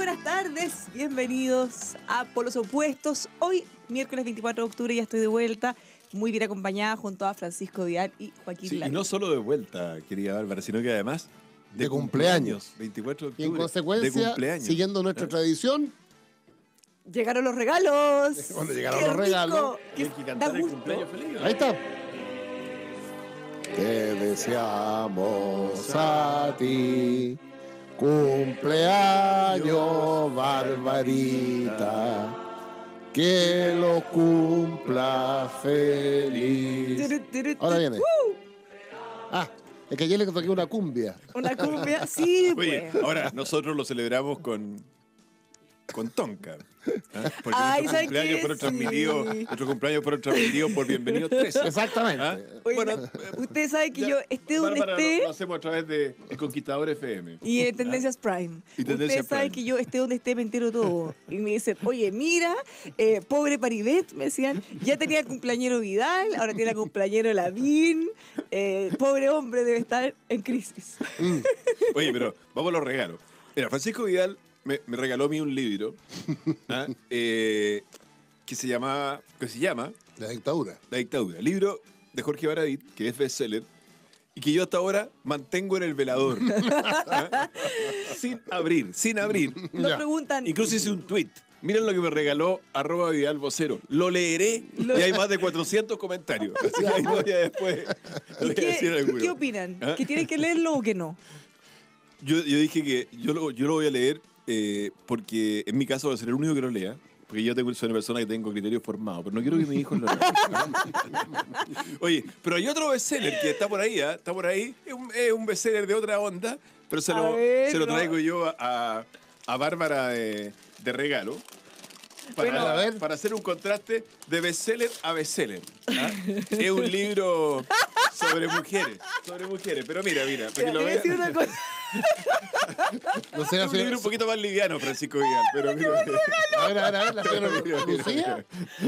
buenas tardes, bienvenidos a Polos Opuestos. Hoy, miércoles 24 de octubre, ya estoy de vuelta, muy bien acompañada junto a Francisco Vidal y Joaquín Sí, Lavín. y no solo de vuelta, querida Bárbara, sino que además de cumpleaños. 24 de octubre. Y en consecuencia, de cumpleaños. siguiendo nuestra tradición, Llegaron los regalos. Cuando llegaron ¡Qué los regalos, rico! Y hay que cantar el cumpleaños feliz. ahí está. Te deseamos a ti, cumpleaños, Barbarita, que lo cumpla feliz. Ahora viene. Es que ayer le toqué una cumbia. Una cumbia, sí, Oye, pues. ahora nosotros lo celebramos con Tonka. ¿Ah? Porque Ay, nuestros ¿sabes cumpleaños qué? fueron Sí. transmitidos, nuestros cumpleaños fueron transmitidos por Bienvenido 13. Exactamente. ¿Ah? Oye, Bueno, ustedes saben que ya, yo esté donde Bárbara, esté lo hacemos a través de El Conquistador FM. y en Tendencias Prime. Y Tendencias Ustedes saben Prime. que yo esté donde esté me entero todo. Y me dicen, oye, mira, pobre Paribet, me decían, ya tenía el cumpleañero Vidal, ahora tiene el cumpleañero Lavín. Pobre hombre debe estar en crisis. Oye, pero vamos a los regalos. Mira, Francisco Vidal me regaló a mí un libro que se llama La dictadura. La dictadura. Libro de Jorge Baradit, que es bestseller, y que yo hasta ahora mantengo en el velador. ¿Ah? Sin abrir. Nos Ya. preguntan, Incluso hice un tweet. Miren lo que me regaló @VidalVocero. Lo leeré y hay más de 400 comentarios. Así que ahí voy a después. ¿y voy a decir alguno. qué opinan? ¿Ah? ¿Que tienen que leerlo o que no? Yo dije que yo lo voy a leer porque en mi caso voy a ser el único que lo lea. Porque yo soy una persona que tengo criterios formados, pero no quiero que mis hijos lo lean. Oye, pero hay otro bestseller que está por ahí, ¿ah? Está por ahí. Es un bestseller de otra onda, pero se A lo ver, traigo yo a Bárbara de regalo. Bueno, a ver. Para hacer un contraste de bestseller a bestseller. ¿Ah? Es un libro sobre mujeres. Pero mira, para que Mira, te lo voy a veas. decir una cosa. No sé, Es un libro un poquito más liviano, Francisco Vidal, pero mira. a ver, la señora Mira. Lucía.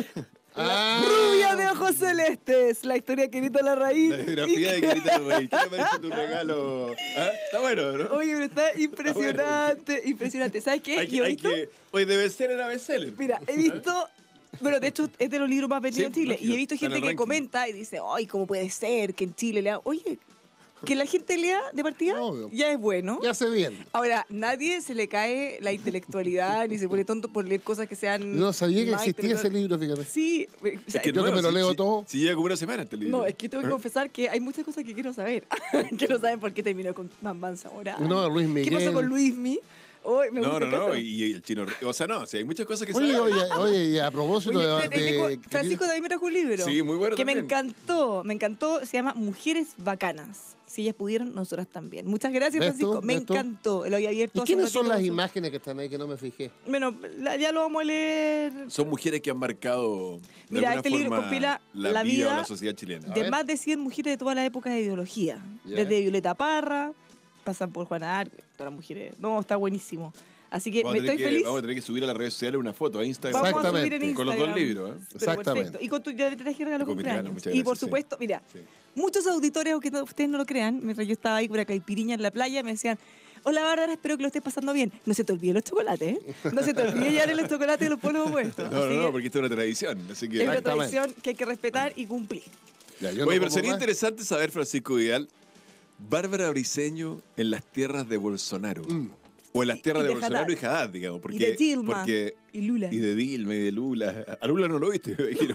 Rubia de ojos celestes, la historia que grita la raíz. La biografía de Carita Rey. ¿Qué te parece tu regalo? ¿Ah? Está bueno, ¿no? Oye, pero está impresionante, impresionante. ¿Sabes qué? Yo he visto, Oye, de bestseller a bestseller. mira, he visto, bueno, de hecho es de los libros más vendidos Sí, en Chile, lógico, y he visto está en gente el que ranking. comenta y dice, ay, ¿cómo puede ser que en Chile lea? Oye, que la gente lea de partida Obvio. ya es bueno. Ya sé bien. Ahora, nadie se le cae la intelectualidad ni se pone tonto por leer cosas que sean. No sabía que más existía ese libro, fíjate. Sí, o sea, Yo que me lo leo todo. Si lleva como una semana este libro. no, es que tengo que confesar que hay muchas cosas que quiero saber. Quiero saber por qué terminó con Bambán Zamora. No, Luis ¿Qué Miguel. pasó con Luismi? Hoy me No, gusta no, tanto. y el chino. O sea, no, sí, hay muchas cosas que Oye, saber. oye, y a propósito Oye, de... Francisco también me trajo un libro. Sí, muy bueno Que también. me encantó, se llama Mujeres Bacanas. Si ellas pudieron, nosotras también. Muchas gracias, ¿Ves tú? Francisco. Me ¿Ves tú? encantó. Lo había abierto. ¿Y hace un quiénes son ratito. las imágenes que están ahí que no me fijé? Bueno, ya lo vamos a leer. Son mujeres que han marcado de Mira, alguna este libro forma compila la la vida vida o la sociedad chilena. De ver. más de 100 mujeres de todas las épocas de ideología. Ya. Desde Violeta Parra, pasan por Juana Arco, todas las mujeres. No, está buenísimo. Así que Vamos a me tener estoy feliz. Vamos a tener que subir a las redes sociales una foto a Instagram. Vamos a subir en Exactamente. Instagram. Con los dos libros, ¿eh? Pero Exactamente. perfecto. Y con tu, ya te traje regalo Con mi regalo, cumpleaños. muchas Y por gracias, sí. supuesto, mira, Sí. muchos auditores, aunque ustedes no lo crean, mientras yo estaba ahí por acá y piriña en la playa, me decían, hola Bárbara, espero que lo estés pasando bien. No se te olviden los chocolates, ¿eh? No se te olvide llevar los chocolates y los polos opuestos. No, Así no, que porque esto es una tradición. Así que. es una Exactamente. tradición que hay que respetar y cumplir. Ya, yo Oye, no pero como sería más. interesante saber, Francisco Vidal, Bárbara Briceño en las tierras de Bolsonaro. O en las tierras Y de de Bolsonaro Haddad. y Haddad, digamos. Y de Dilma. Porque, Y Lula. y de Dilma y de Lula. A Lula no lo viste, me imagino.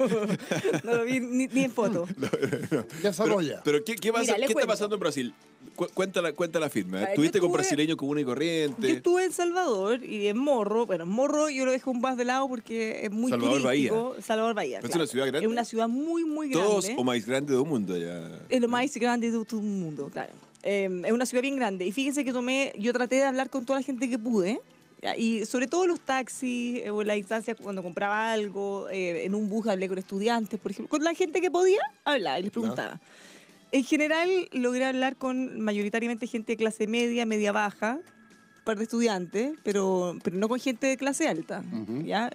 No lo vi ni en foto. Desarrolla. Pero ¿qué pasa? Mira, les ¿Qué está cuento. pasando en Brasil? Cuenta la firma. A ver, ¿Estuviste yo con estuve- brasileños común y Yo corriente? estuve en Salvador y en Morro. Bueno, Morro yo lo dejo un más de lado porque es muy Salvador turístico. Salvador Bahía. ¿Es una ciudad grande? Es una ciudad muy, muy grande. Todos o más grande del mundo allá. Es lo más grande de todo el mundo, claro. Es una ciudad bien grande. Y fíjense que yo traté de hablar con toda la gente que pude. ¿ya? Y sobre todo los taxis, o en la instancia cuando compraba algo, en un bus hablé con estudiantes, por ejemplo. Con la gente que podía, hablaba y les preguntaba. En general, logré hablar con mayoritariamente gente de clase media, media baja, un par de estudiantes, pero no con gente de clase alta. ¿Ya?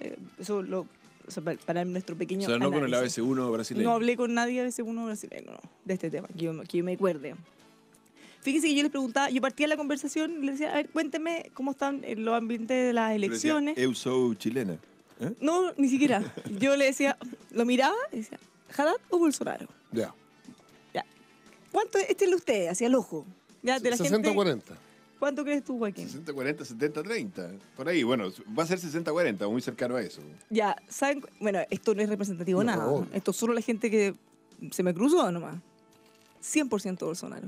Para nuestro pequeño O sea, no con el análisis. ABC1 brasileño. No hablé con nadie de ese uno brasileño, no, de este tema, que yo me acuerde. Fíjense que yo les preguntaba, yo partía la conversación y les decía, a ver, cuénteme cómo están en los ambientes de las Pero decía, elecciones. Eu sou chilena. ¿Eh? No, ni siquiera. Yo le decía, lo miraba y decía, ¿Haddad o Bolsonaro? Ya. Ya. ¿Cuánto es? Échenle usted, hacia el ojo. Ya, de la 60-40. gente, ¿cuánto crees tú, Joaquín? 60-40, 70-30. Por ahí, bueno, va a ser 60-40, muy cercano a eso. Ya, ¿saben? Bueno, esto no es representativo No, nada. obvio. Esto es solo la gente que se me cruzó nomás. 100% Bolsonaro.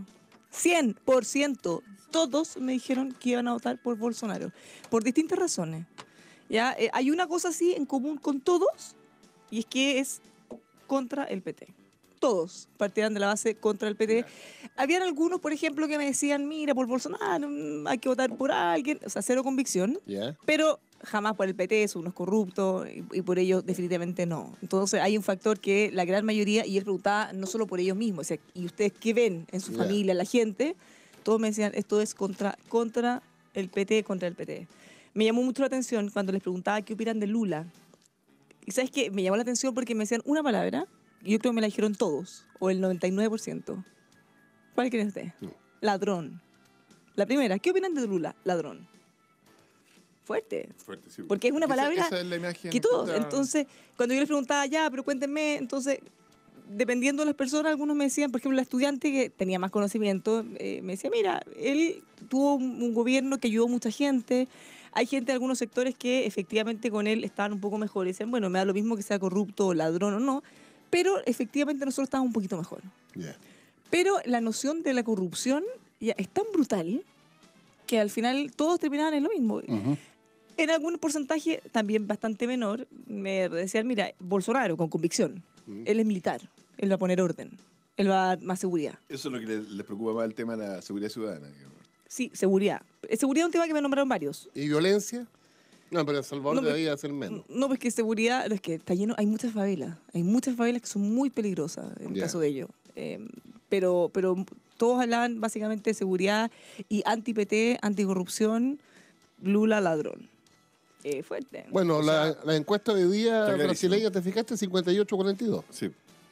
100%. Todos me dijeron que iban a votar por Bolsonaro. Por distintas razones. ¿Ya? Hay una cosa así en común con todos, y es que es contra el PT. Todos partirán de la base contra el PT. Habían algunos, por ejemplo, que me decían, mira, por Bolsonaro hay que votar por alguien. O sea, cero convicción. Ya. Pero jamás por el PT, son unos corruptos, y por ello definitivamente no. Entonces hay un factor que la gran mayoría, y él preguntaba no solo por ellos mismos, o sea, ¿y ustedes qué ven en su Ya. familia, la gente? Todos me decían, esto es contra el PT, contra el PT. Me llamó mucho la atención cuando les preguntaba qué opinan de Lula. Y ¿sabes qué? Me llamó la atención porque me decían una palabra, y yo creo que me la dijeron todos, o el 99%. ¿Cuál creen ustedes? Ladrón. La primera, ¿qué opinan de Lula? Ladrón. Fuerte. Fuerte, sí. Porque es una palabra Esa es la imagen que todos. está- Entonces, cuando yo les preguntaba, ya, pero cuéntenme, entonces, dependiendo de las personas, algunos me decían, por ejemplo, la estudiante que tenía más conocimiento, me decía, mira, él tuvo un gobierno que ayudó a mucha gente. Hay gente de algunos sectores que efectivamente con él estaban un poco mejor. Y decían, bueno, me da lo mismo que sea corrupto, ladrón o no, pero efectivamente nosotros estábamos un poquito mejor. Ya. Pero la noción de la corrupción ya es tan brutal que al final todos terminaban en lo mismo. Ujú. En algún porcentaje, también bastante menor, me decían, mira, Bolsonaro, con convicción, él es militar, él va a poner orden, él va a dar más seguridad. Eso es lo que les preocupa más el tema de la seguridad ciudadana. Digamos. Sí, seguridad. Seguridad es un tema que me nombraron varios. ¿Y violencia? No, pero El Salvador No, debería ser menos. No, pues que seguridad, es que está lleno, hay muchas favelas que son muy peligrosas en el Ya. caso de ellos. Pero todos hablaban básicamente de seguridad y anti-PT, anticorrupción, Lula ladrón. Fuerte. Bueno, la encuesta de día Está clarísimo. brasileña, ¿te fijaste? 58-42. Sí.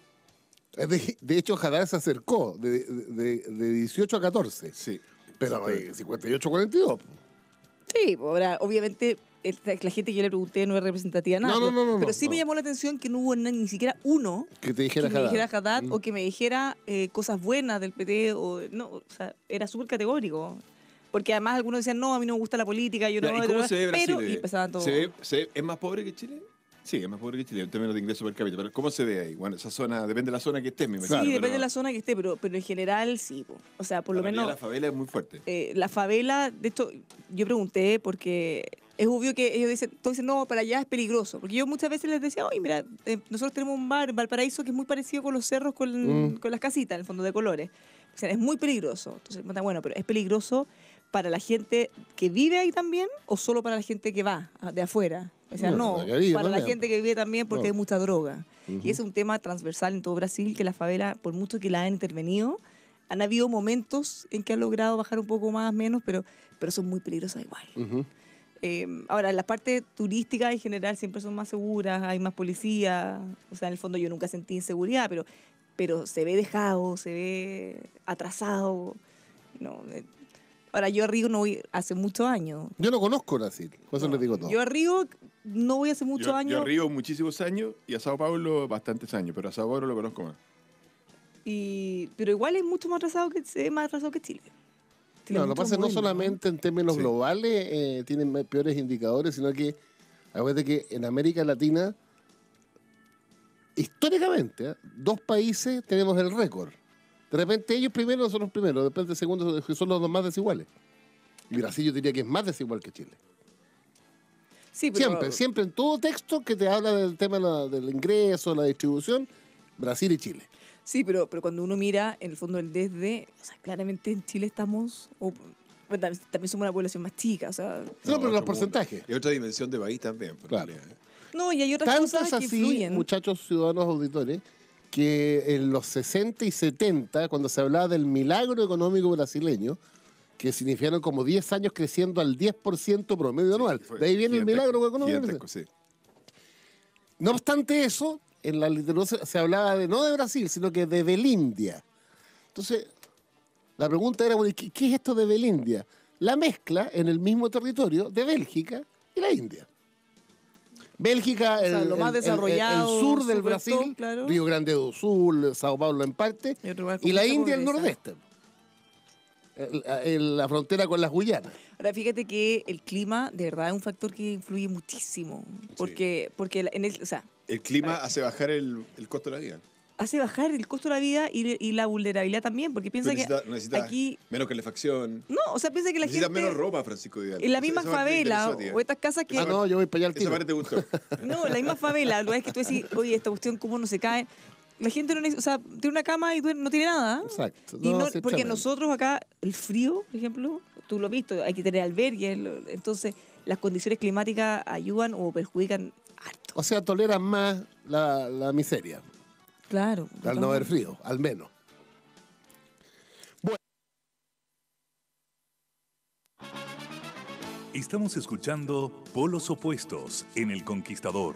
De hecho, Haddad se acercó de 18 a 14. Sí. Pero 58-42. Sí, ahora, obviamente, la gente que yo le pregunté no es representativa de nada. No, pero, no, pero sí no. me llamó la atención que no hubo ni siquiera uno Que te dijera que me Haddad. dijera Haddad Mm. o que me dijera cosas buenas del PT. O sea, era súper categórico. Porque además algunos decían, no, a mí no me gusta la política, yo no... ¿Y cómo se ve Brasil? Pero, y empezaban todos... ¿Es más pobre que Chile? Sí, es más pobre que Chile en términos de ingreso per cápita. Pero ¿cómo se ve ahí? Bueno, esa zona, depende de la zona que estés, me Sí, imagino. depende pero de la zona que esté, pero en general sí. Po. O sea, por lo realidad menos... La favela es muy fuerte. La favela, de hecho, yo pregunté porque es obvio que ellos dicen, todos dicen, no, para allá es peligroso. Porque yo muchas veces les decía, oye, mira, nosotros tenemos un bar, Valparaíso, que es muy parecido con los cerros, con las casitas, en el fondo de colores. O sea, es muy peligroso. Entonces, bueno, pero ¿es peligroso para la gente que vive ahí también o solo para la gente que va de afuera? O sea, Bueno, no, la que vive para la también. gente que vive también porque No. hay mucha droga. Ujú. Y es un tema transversal en todo Brasil, que la favela, por mucho que la han intervenido, han habido momentos en que han logrado bajar un poco más, menos, pero son muy peligrosas igual. Ujú. Ahora, las partes turísticas en general siempre son más seguras, hay más policía. O sea, en el fondo yo nunca sentí inseguridad, pero se ve dejado, se ve atrasado. No, ahora, yo a Río no voy hace muchos años. Yo no conozco Brasil, por eso les digo todo. Yo a Río no voy hace muchos Yo años. a Río muchísimos años y a Sao Paulo bastantes años, pero a Sao Paulo lo conozco más. Pero igual es mucho más atrasado se ve más atrasado que Chile. Chile No, es lo que mucho pasa es no moderno, solamente en términos Sí. globales tienen peores indicadores, sino que acuérdate que en América Latina, históricamente, dos países tenemos el récord. De repente ellos primero, nosotros primero, después de segundo son los dos más desiguales. Y Brasil yo diría que es más desigual que Chile. Sí, pero, Siempre en todo texto que te habla del tema del ingreso, la distribución, Brasil y Chile. Sí, pero cuando uno mira, en el fondo, el desde, o sea, claramente en Chile estamos, bueno, también somos una población más chica, o sea, No, pero otro los mundo. porcentajes. Y otra dimensión de país también. por Claro. realidad, ¿eh? no, y hay otras Tanto cosas es que así, influyen. muchachos ciudadanos auditores, que en los 60 y 70, cuando se hablaba del milagro económico brasileño, que significaron como 10 años creciendo al 10% promedio anual. Fue De ahí viene el gigantesco, milagro económico. gigantesco, sí. No obstante eso, en la literatura se hablaba no de Brasil, sino que de Belindia. Entonces, La pregunta era, bueno, ¿qué es esto de Belindia? La mezcla en el mismo territorio de Bélgica y la India. Bélgica, O sea, lo más desarrollado, el sur del super Brasil, top, claro. Río Grande do Sul, Sao Paulo en parte, Y otro lugar y la con mucha India el pobreza. nordeste, la frontera con las Guyanas. Ahora, fíjate que el clima, de verdad, es un factor que influye muchísimo. Porque o sea, El clima hace bajar el costo de la vida. hace bajar el costo de la vida y la vulnerabilidad también, porque piensa que Necesitas aquí... menos calefacción. No, o sea, piensa que la Necesitas gente... menos ropa, Francisco Vidal. En la misma Esa parte me favela interesó, tía. o estas casas que... Ah, no, yo voy para allá al Esa tiro. parte te gustó. No, la misma favela, lo es que tú decís, oye, esta cuestión, ¿cómo no se cae? La gente no o sea, tiene una cama y no tiene nada. Exacto. Y no, sí, porque tremendo. nosotros acá, el frío, por ejemplo, tú lo has visto, hay que tener albergues, entonces las condiciones climáticas ayudan o perjudican harto. O sea, toleran más la miseria, Claro. al no haber frío, al menos. Estamos escuchando Polos Opuestos en El Conquistador.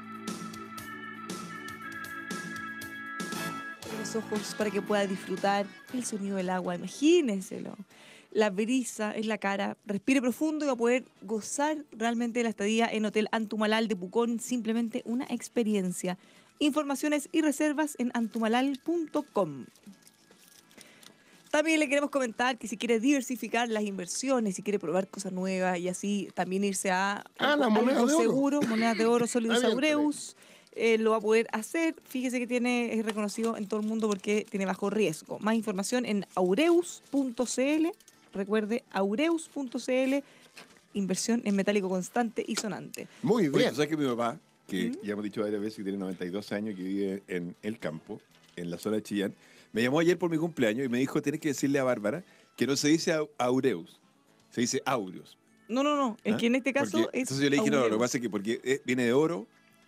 Los ojos para que pueda disfrutar el sonido del agua, imagínenselo. La brisa en la cara, respire profundo y va a poder gozar realmente de la estadía en Hotel Antumalal de Pucón, simplemente una experiencia. Informaciones y reservas en antumalal.com. También le queremos comentar que si quiere diversificar las inversiones, si quiere probar cosas nuevas y así también irse a las monedas algo de oro. seguro, monedas de oro sólidos Está bien, Aureus, lo va a poder hacer. Fíjese que es reconocido en todo el mundo porque tiene bajo riesgo. Más información en aureus.cl. Recuerde, aureus.cl, inversión en metálico constante y sonante. Muy Oye, bien. ¿tú sabes que mi papá, que ya hemos dicho varias veces que tiene 92 años, que vive en el campo, en la zona de Chillán, me llamó ayer por mi cumpleaños y me dijo, tienes que decirle a Bárbara que no se dice Aureus, se dice Aureus. No, es ¿Ah? que en este caso Porque- es Entonces yo le dije, no, lo que Aureus. pasa es que porque viene de oro,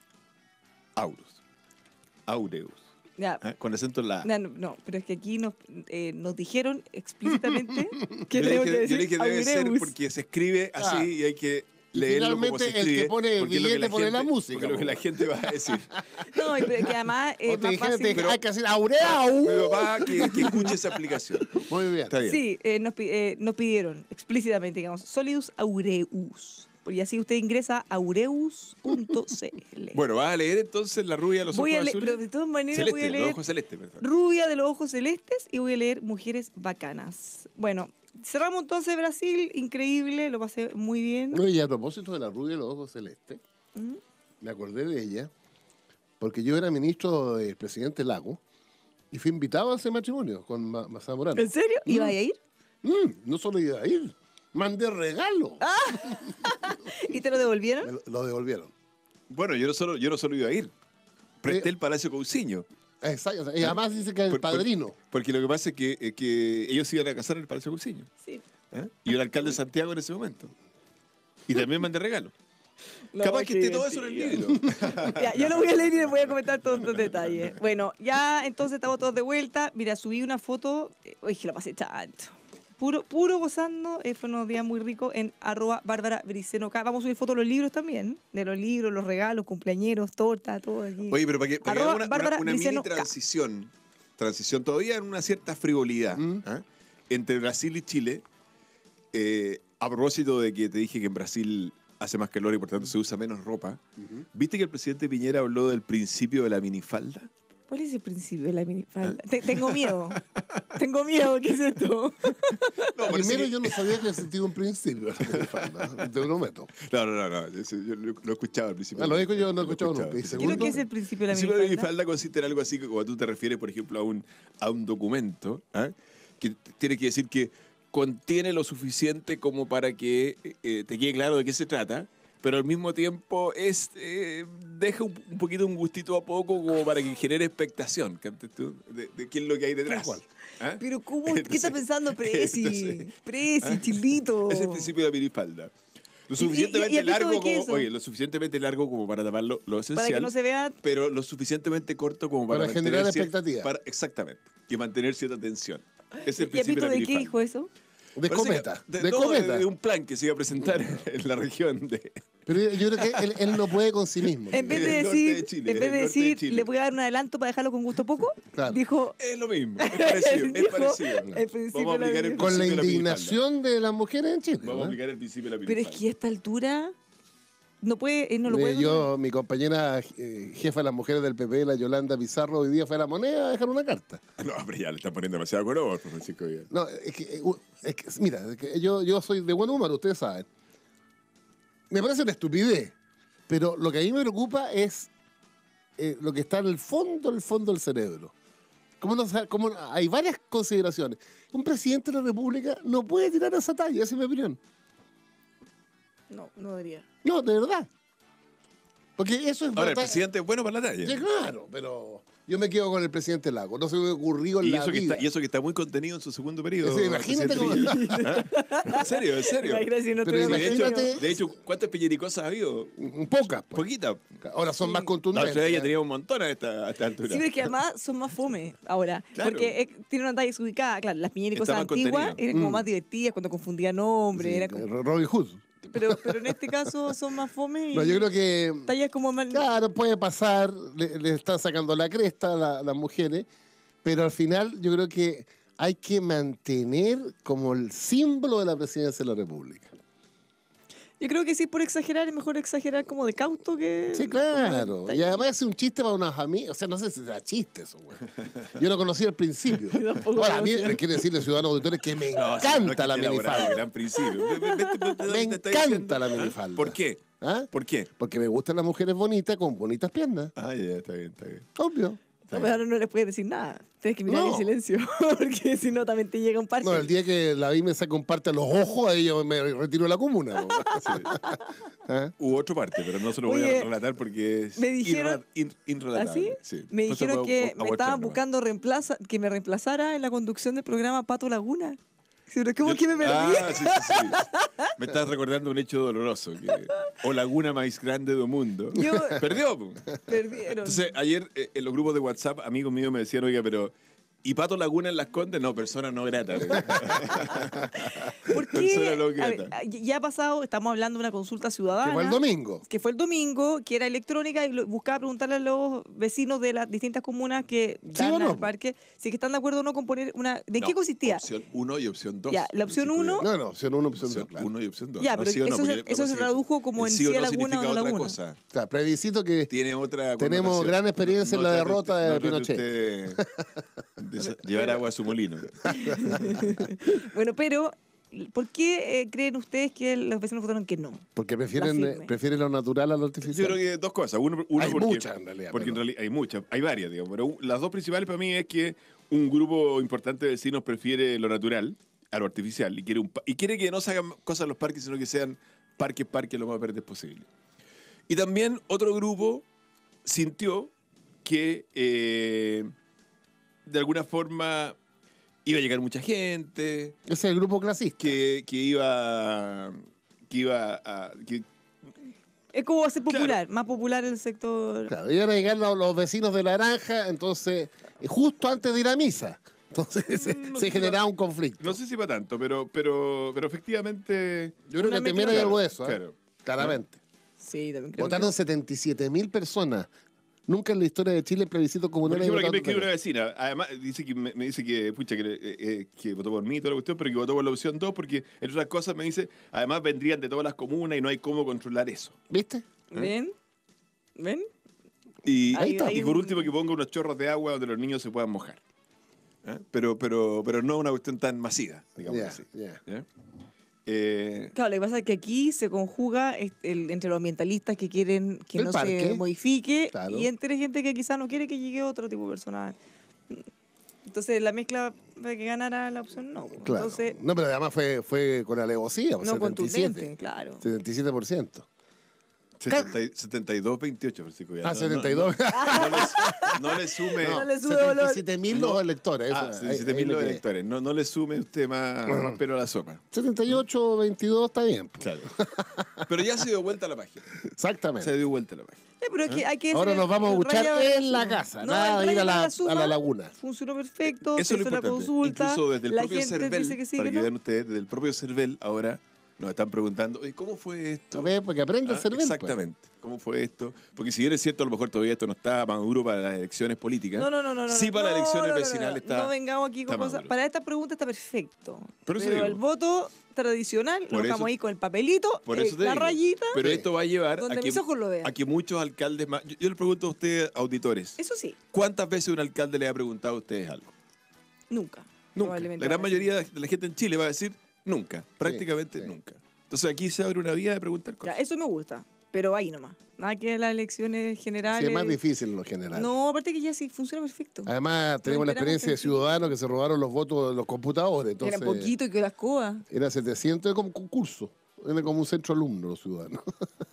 Aureus. Aureus. Ya, ¿Ah? Con acento en la A. no, pero es que aquí nos dijeron explícitamente que Yo le tengo que dije, decir debe ser Aureus. porque se escribe así Ah. y hay que Y leerlo como se finalmente, escribe. el que pone el porque es lo que billete pone la gente- música, porque es lo que po. la gente va a decir. No, pero que además O es te más dijeron, fácil. hay que hacer Aureus. Mi papá que escuche esa aplicación. Muy bien. Está bien. Sí, nos pidieron explícitamente, digamos, Solidus Aureus. Y así usted ingresa a aureus.cl. Bueno, ¿vas a leer entonces La rubia de los ojos voy a leer, azules? pero de todas maneras Celeste, voy a los leer ojos celestes, perdón. Rubia de los ojos celestes y voy a leer Mujeres bacanas. Bueno, cerramos entonces Brasil, increíble, lo pasé muy bien. No, y a propósito de la rubia y los ojos celestes, ¿Mm? me acordé de ella porque yo era ministro del presidente Lago y fui invitado a ese matrimonio con Mazamorano. ¿En serio? ¿Iba a ir? No solo iba a ir, mandé regalo. ¿Y te lo devolvieron? Me lo devolvieron. Bueno, yo no solo iba a ir. Presté el Palacio Cousiño. Exacto. Y además dice que el padrino. Porque lo que pasa es que ellos iban a casar en el Palacio Cousiño. Sí. ¿Eh? Y yo era alcalde de Santiago en ese momento. Y también mandé regalo. No, Capaz que qué esté todo eso en el divertido. libro. Ya, yo lo voy a leer y les voy a comentar todos los detalles. Bueno, ya entonces estamos todos de vuelta. Mira, subí una foto. Uy, que la pasé tanto. Puro gozando. Fue unos días muy ricos en @BárbaraBricenoK. Vamos a subir fotos de los libros también. De los libros, los regalos, cumpleañeros, torta, todo aquí. Oye, pero para que hagamos Bárbara una mini Briceno K. transición todavía en una cierta frivolidad ¿ah? Entre Brasil y Chile, a propósito de que te dije que en Brasil hace más calor y por tanto se usa menos ropa, ¿viste que el presidente Piñera habló del principio de la minifalda? ¿Cuál es el principio de la minifalda? Tengo miedo. Tengo miedo. ¿Qué es esto? No, parece Primero que- yo no sabía que existía un principio. Te lo prometo. No. Yo lo escuchaba al principio. Lo digo yo, no he escuchado nunca. Y ¿Qué es segundo, lo que es el principio de la El principio de la minifalda? minifalda consiste en algo así que cuando tú te refieres, por ejemplo, a un documento, ¿ah? Que tiene que decir que contiene lo suficiente como para que te quede claro de qué se trata, pero al mismo tiempo deja un poquito un gustito a poco como para que genere expectación de qué es lo que hay detrás. Tal cual. ¿Ah? Pero ¿cómo? ¿Qué está Entonces- pensando Presi? entonces- Presi, chilito. Es el principio de la minifalda. Lo ¿Y suficientemente a ti largo de qué como, eso? oye, lo suficientemente largo como para tapar lo esencial. Para que no se vea. Pero lo suficientemente corto como para, Para generar mantener expectativa. Exactamente. Y mantener cierta tensión. Es el ¿Y a principio Pito de la de qué minifalda. dijo eso? de Parece cometa. que- De no, cometa. de un plan que se iba a presentar en la región Pero yo creo que él no puede con sí mismo. En vez de El norte de decir, Chile, en vez el de norte de decir, Chile. le voy a dar un adelanto para dejarlo con gusto poco, Claro. dijo, Es lo mismo, es parecido, es Dijo parecido. el principio Vamos a de la aplicar el vida. Con la principio de la minifalda. indignación de las mujeres en Chile. Vamos a ¿no? aplicar el principio de la pero es minifalda. que a esta altura no puede, él no lo puede. Mi compañera jefa de las mujeres del PP, la Yolanda Pizarro, hoy día fue a La Moneda a dejar una carta. No, pero ya le están poniendo demasiado color, Francisco Vidal. No, mira, es que yo soy de buen humor, ustedes saben. Me parece una estupidez, pero lo que a mí me preocupa es lo que está en el fondo del cerebro. Hay varias consideraciones. Un presidente de la República no puede tirar esa talla, esa es mi opinión. No, no debería. No, de verdad. Porque eso es... Ahora, el votar- presidente es bueno para la talla. Sí, claro, pero yo me quedo con el presidente Lago. No se me ocurrió en Y la eso, vida. y eso que está muy contenido en su segundo periodo. Sí, imagínate presidente cómo- Piñera. ¿Ah? En serio, en serio. Imagínate si no Pero tuviera Sí, imagínate- de hecho, ¿cuántas piñericosas ha habido? Pocas. Pues. Poquitas. Ahora son más La contundentes. otra vez ya tenía un montón a esta altura. Sí, pero es que además son más fome ahora. Claro. Porque tiene una talla desubicada. Claro, las piñeras y Está cosas más antiguas contenido. eran como más divertidas cuando confundía nombres. Sí, Era como- Robin Hood. pero en este caso son más fome y No, yo creo que... tallas como más. Claro, puede pasar, le están sacando la cresta a las mujeres, pero al final yo creo que hay que mantener como el símbolo de la presidencia de la República. Yo creo que sí, por exagerar, es mejor exagerar como de cauto que. Sí, claro. como de Y además es un chiste para unas amigas. O sea, no sé si era chiste eso, güey. Yo lo conocí al principio. Yo tampoco Ahora, a lo mí conocía. quiero decirle, ciudadanos auditores, que me No, sí, encanta no es que la esté elaborado, minifalda. gran principio. Me encanta la minifalda. ¿Por qué? ¿Ah? ¿Por qué? Porque me gustan las mujeres bonitas con bonitas piernas. Ah, ya, está bien, está bien. Obvio. No, pero ahora no les puedes decir nada. Tienes que mirar No. en silencio. Porque si no, también te llega un parche. No, el día que la vi me saca un parte a los ojos, ahí yo me retiro de la comuna. ¿no? ¿Ah? Hubo otra parte, pero no se lo voy Oye, a relatar porque es me dijeron- irrelatable. ¿Así? Sí. Me No se dijeron puede que me aguachar estaban nomás. buscando que me reemplazara en la conducción del programa Pato Laguna. Sí, pero ¿cómo que me perdí? Ah, sí, sí, sí. Me estás recordando un hecho doloroso. O laguna más grande del mundo. Yo- Perdió. Po. Perdieron. Entonces, ayer en los grupos de WhatsApp, amigos míos me decían, oiga, pero ¿y Pato Laguna en Las Condes? No, persona no grata. ¿Por persona qué? no A ver, grata. ya ha pasado, estamos hablando de una consulta ciudadana. Que fue el domingo. Que fue el domingo, que era electrónica, y buscaba preguntarle a los vecinos de las distintas comunas que dan o no? al parque si que están de acuerdo o no con poner una. ¿De qué consistía? Opción 1 y opción 2. Ya, la opción uno- No, opción 1, opción 2. Opción Claro. 1 y opción 2. Ya, pero eso se tradujo como en sí sí a laguna o no otra laguna. cosa. O sea, plebiscito que Tiene otra tenemos connotación. gran experiencia en la trate derrota usted- de no trate Pinochet. usted de llevar agua a su molino. Bueno, pero ¿por qué creen ustedes que los vecinos votaron que no? Porque La firme. prefieren lo natural a lo Yo creo artificial. que dos cosas. Uno Hay porque, muchas, en realidad, Porque en pero- realidad hay muchas, hay varias, digamos. Pero las dos principales para mí es que un grupo importante de vecinos prefiere lo natural a lo artificial y quiere que no se hagan cosas en los parques, sino que sean parques lo más verdes posible. Y también otro grupo sintió que de alguna forma iba a llegar mucha gente, Ese es el grupo clasista. que iba a... Es como va a ser popular, más popular el sector. Claro, iban a llegar los vecinos de la Naranja, entonces, justo antes de ir a misa. Entonces No se sé, generaba un conflicto. No sé si para tanto, pero efectivamente... Yo creo una que también mezcla- hay algo de eso, Claro. claramente. Sí, también creo. Votaron 77.000 personas. Nunca en la historia de Chile el plebiscito Por comunal ejemplo, hay aquí me votado escribe una vecina. Además, me dice que, pucha, que votó por mí y toda la cuestión, pero que votó por la opción 2 porque, entre otras cosas, me dice, además vendrían de todas las comunas y no hay cómo controlar eso. ¿Viste? ¿Ven? ¿Ven? Y, Ahí está. y por último, que ponga unos chorros de agua donde los niños se puedan mojar. ¿Eh? Pero no una cuestión tan masiva, digamos Ya, así. ya. ¿Ya? Claro, lo que pasa es que aquí se conjuga entre los ambientalistas que quieren que El no parque. se modifique Claro. y entre gente que quizás no quiere que llegue otro tipo de persona. Entonces la mezcla para que ganara la opción no. Claro. Entonces, No, pero además fue con alevosía, no 77. contundente, claro. 77%. 72-28, Francisco. Ya. Ah, 72. No le sume... No le sube valor. 77.000 los electores. Ah, eso, ahí 77.000 me los quedé. electores. No le sume usted más pero a la sopa. 78, 22 está bien. pues. Claro. Pero ya se dio vuelta la página. Exactamente. Se dio vuelta la página. Pero es que hay que Ahora hacer nos vamos a el buchar raya de en la suma. casa, No, nada el de ir a raya de la suma laguna. Funcionó perfecto, Eso se es lo hizo la importante. consulta. Incluso desde el la propio gente CERVEL, dice que sí, para que que no. vean ustedes, desde el propio CERVEL ahora nos están preguntando, oye, ¿cómo fue esto? A ver, porque aprende a ser bien. Exactamente. ¿Cómo fue esto? Porque si bien es cierto, a lo mejor todavía esto no está maduro para las elecciones políticas. No. Sí, para las elecciones vecinales está. No vengamos aquí con está cosas. maduro. Para esta pregunta está perfecto. Por eso Pero digo. el voto tradicional Por lo dejamos eso- ahí con el papelito, Por eso te la digo. rayita, Pero esto va a llevar donde mis ojos lo vean. a que muchos alcaldes más. Yo le pregunto a ustedes, auditores, Eso sí, ¿cuántas veces un alcalde le ha preguntado a ustedes algo? nunca. Nunca. Probablemente La gran va a ser. mayoría de la gente en Chile va a decir nunca, prácticamente sí. nunca. Entonces aquí se abre una vía de preguntar Ya, cosas. eso me gusta, pero ahí nomás. Nada que las elecciones Sí, generales. es más difícil en lo general. No, aparte que ya sí funciona perfecto. Además, tenemos la enteramos experiencia de que- ciudadanos que se robaron los votos de los computadores. Entonces, Era poquito y que las cobas. Era 700, era como un concurso. Era como un centro alumno los ciudadanos.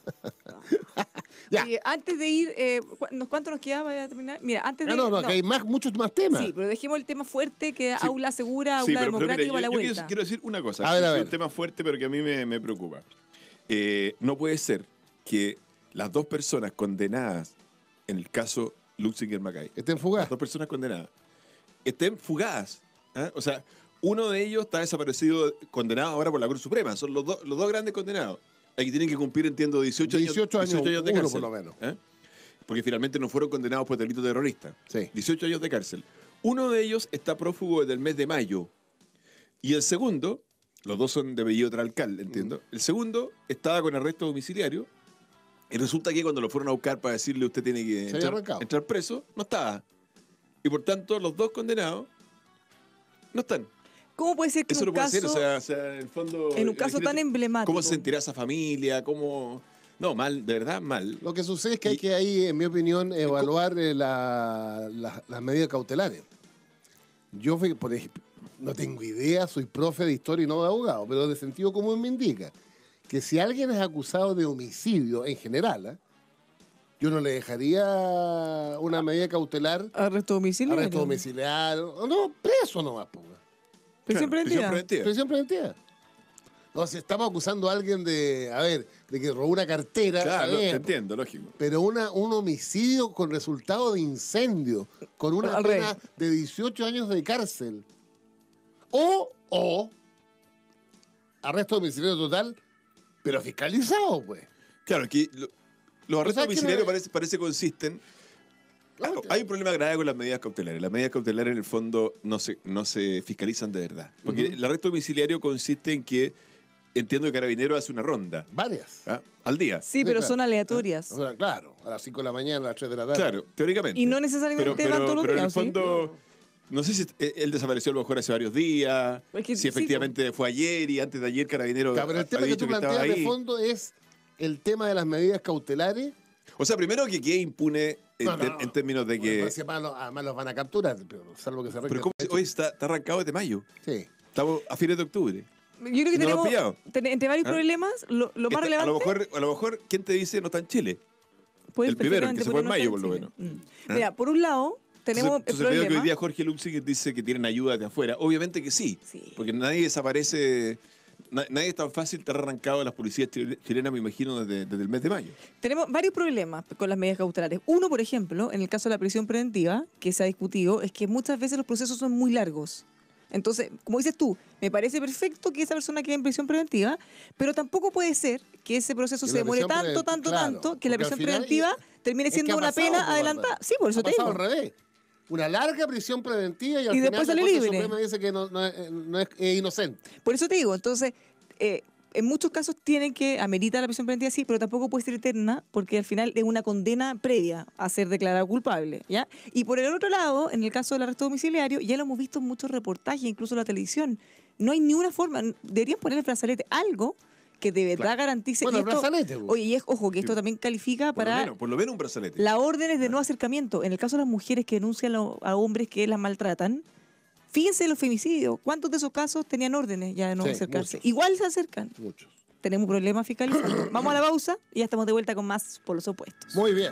Ya. Oye, antes de ir, ¿cuánto nos queda para terminar? Mira, antes de No, que hay muchos más temas. Sí, pero dejemos el tema fuerte, que Sí. aula segura, Sí, aula pero democrática mira, para la yo vuelta. quiero decir una cosa. A ver, Es a ver. un tema fuerte, pero que a mí me preocupa. No puede ser que las dos personas condenadas en el caso Luxinger Macay, Está en fugaz. las dos personas condenadas, estén fugadas. ¿Ah? O sea, uno de ellos está desaparecido, condenado ahora por la Corte Suprema. Son los dos grandes condenados. Aquí tienen que cumplir, entiendo, 18 años de uno cárcel. por lo menos. ¿Eh? Porque finalmente no fueron condenados por delito terrorista. Sí. 18 años de cárcel. Uno de ellos está prófugo desde el mes de mayo. Y el segundo, los dos son de apellido Tralcal, entiendo. El segundo estaba con arresto domiciliario. Y resulta que cuando lo fueron a buscar para decirle usted tiene que Se había arrancado. entrar preso, no estaba. Y por tanto, los dos condenados no están. ¿Cómo puede ser que Eso en no un puede caso, ser. O sea, en el fondo. en un caso tan imagínate emblemático? ¿Cómo se sentirá esa familia? ¿Cómo.? No, mal, de verdad, mal. Lo que sucede es que hay que ahí, en mi opinión, evaluar las medidas cautelares. Yo, por ejemplo, no tengo idea, soy profe de historia y no de abogado, pero de sentido común me indica que si alguien es acusado de homicidio en general, yo no le dejaría una medida cautelar, Arresto domiciliario. arresto domiciliario, no, preso nomás, po. Prisión Claro, preventiva. Prisión preventiva. No, si estamos acusando a alguien de que robó una cartera, Claro, está bien, te entiendo, lógico. pero un homicidio con resultado de incendio, con una Al pena de 18 años de cárcel, o arresto domiciliario total, pero fiscalizado, pues. Claro, aquí los arrestos ¿sabes qué domiciliarios parece consisten. No, Hay un problema grave con las medidas cautelares. Las medidas cautelares, en el fondo, no se fiscalizan de verdad. Porque el arresto domiciliario consiste en que, entiendo que Carabinero hace una ronda Varias. al día. Sí, pero claro. son aleatorias. O sea, claro, a las 5 de la mañana, a las 3 de la tarde. Claro, teóricamente. Y no necesariamente van todos los pero en el días, ¿sí? fondo, no sé si él desapareció a lo mejor hace varios días, Es que si sí, efectivamente fue ayer y antes de ayer Carabinero Claro, pero el tema había que tú dicho que estaba planteas de ahí. fondo es el tema de las medidas cautelares. O sea, primero que quede impune en términos de que... Bueno, si además los van a capturar, pero salvo que se Pero arregle. ¿cómo hoy está arrancado desde mayo? Sí. Estamos a fines de octubre. Yo creo que ¿Y no lo han tenemos, pillado? entre varios ¿Ah? problemas, lo más A lo relevante... mejor, ¿quién te dice no está en Chile? puede el primero, el que perfectamente se fue en ponernos mayo, por lo en Chile. ¿Ah? Mira, por un lado, tenemos Entonces el veo que hoy problema... día Jorge Luxinger dice que tienen ayuda de afuera. Obviamente que sí, Sí. porque nadie desaparece... Nadie es tan fácil estar arrancado de las policías chilenas, me imagino, desde el mes de mayo. Tenemos varios problemas con las medidas cautelares. Uno, por ejemplo, en el caso de la prisión preventiva, que se ha discutido, es que muchas veces los procesos son muy largos. Entonces, como dices tú, me parece perfecto que esa persona quede en prisión preventiva, pero tampoco puede ser que ese proceso Que se la demore prisión tanto, tanto, claro, tanto, que la porque al prisión final preventiva termine es siendo que ha una pasado, pena pues, adelantada. Bárbara. Sí, por eso Ha te pasado digo. al revés. Una larga prisión preventiva y al Y final después la sale Corte libre. Suprema dice que no es inocente. Por eso te digo, entonces, en muchos casos tienen que ameritar la prisión preventiva, sí, pero tampoco puede ser eterna, porque al final es una condena previa a ser declarado culpable, ¿ya? Y por el otro lado, en el caso del arresto domiciliario, ya lo hemos visto en muchos reportajes, incluso en la televisión, no hay ni una forma, deberían poner el brazalete, algo que de verdad garantice... Bueno, y el esto- brazalete, pues. Oye, y ojo, que esto también califica para Por lo menos un brazalete. las órdenes de no acercamiento. En el caso de las mujeres que denuncian a hombres que las maltratan, fíjense en los femicidios, ¿cuántos de esos casos tenían órdenes ya de no Sí, acercarse? muchos. Igual se acercan. Muchos. Tenemos un problema fiscalizando. Vamos a la pausa y ya estamos de vuelta con más por los opuestos. Muy bien.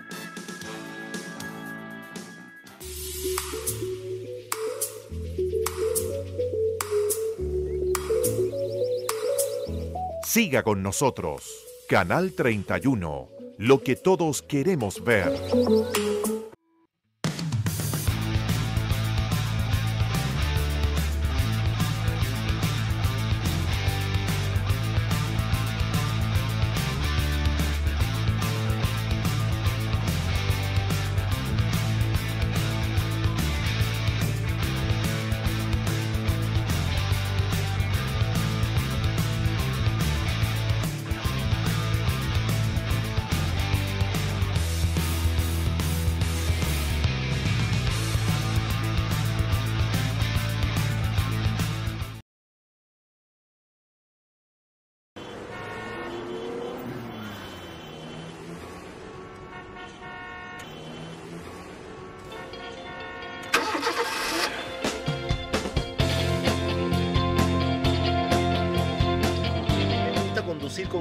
Siga con nosotros. Canal 31. Lo que todos queremos ver.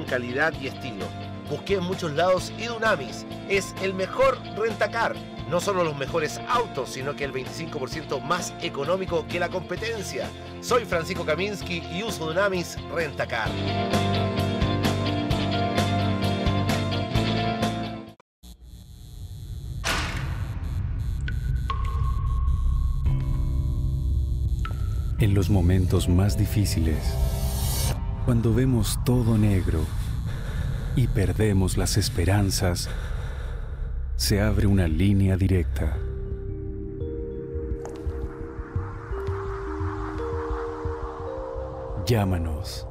calidad y estilo. Busqué en muchos lados y Dunamis es el mejor rentacar. No solo los mejores autos, sino que el 25% más económico que la competencia. Soy Francisco Kaminsky y uso Dunamis Rentacar. En los momentos más difíciles, cuando vemos todo negro y perdemos las esperanzas, se abre una línea directa. Llámanos.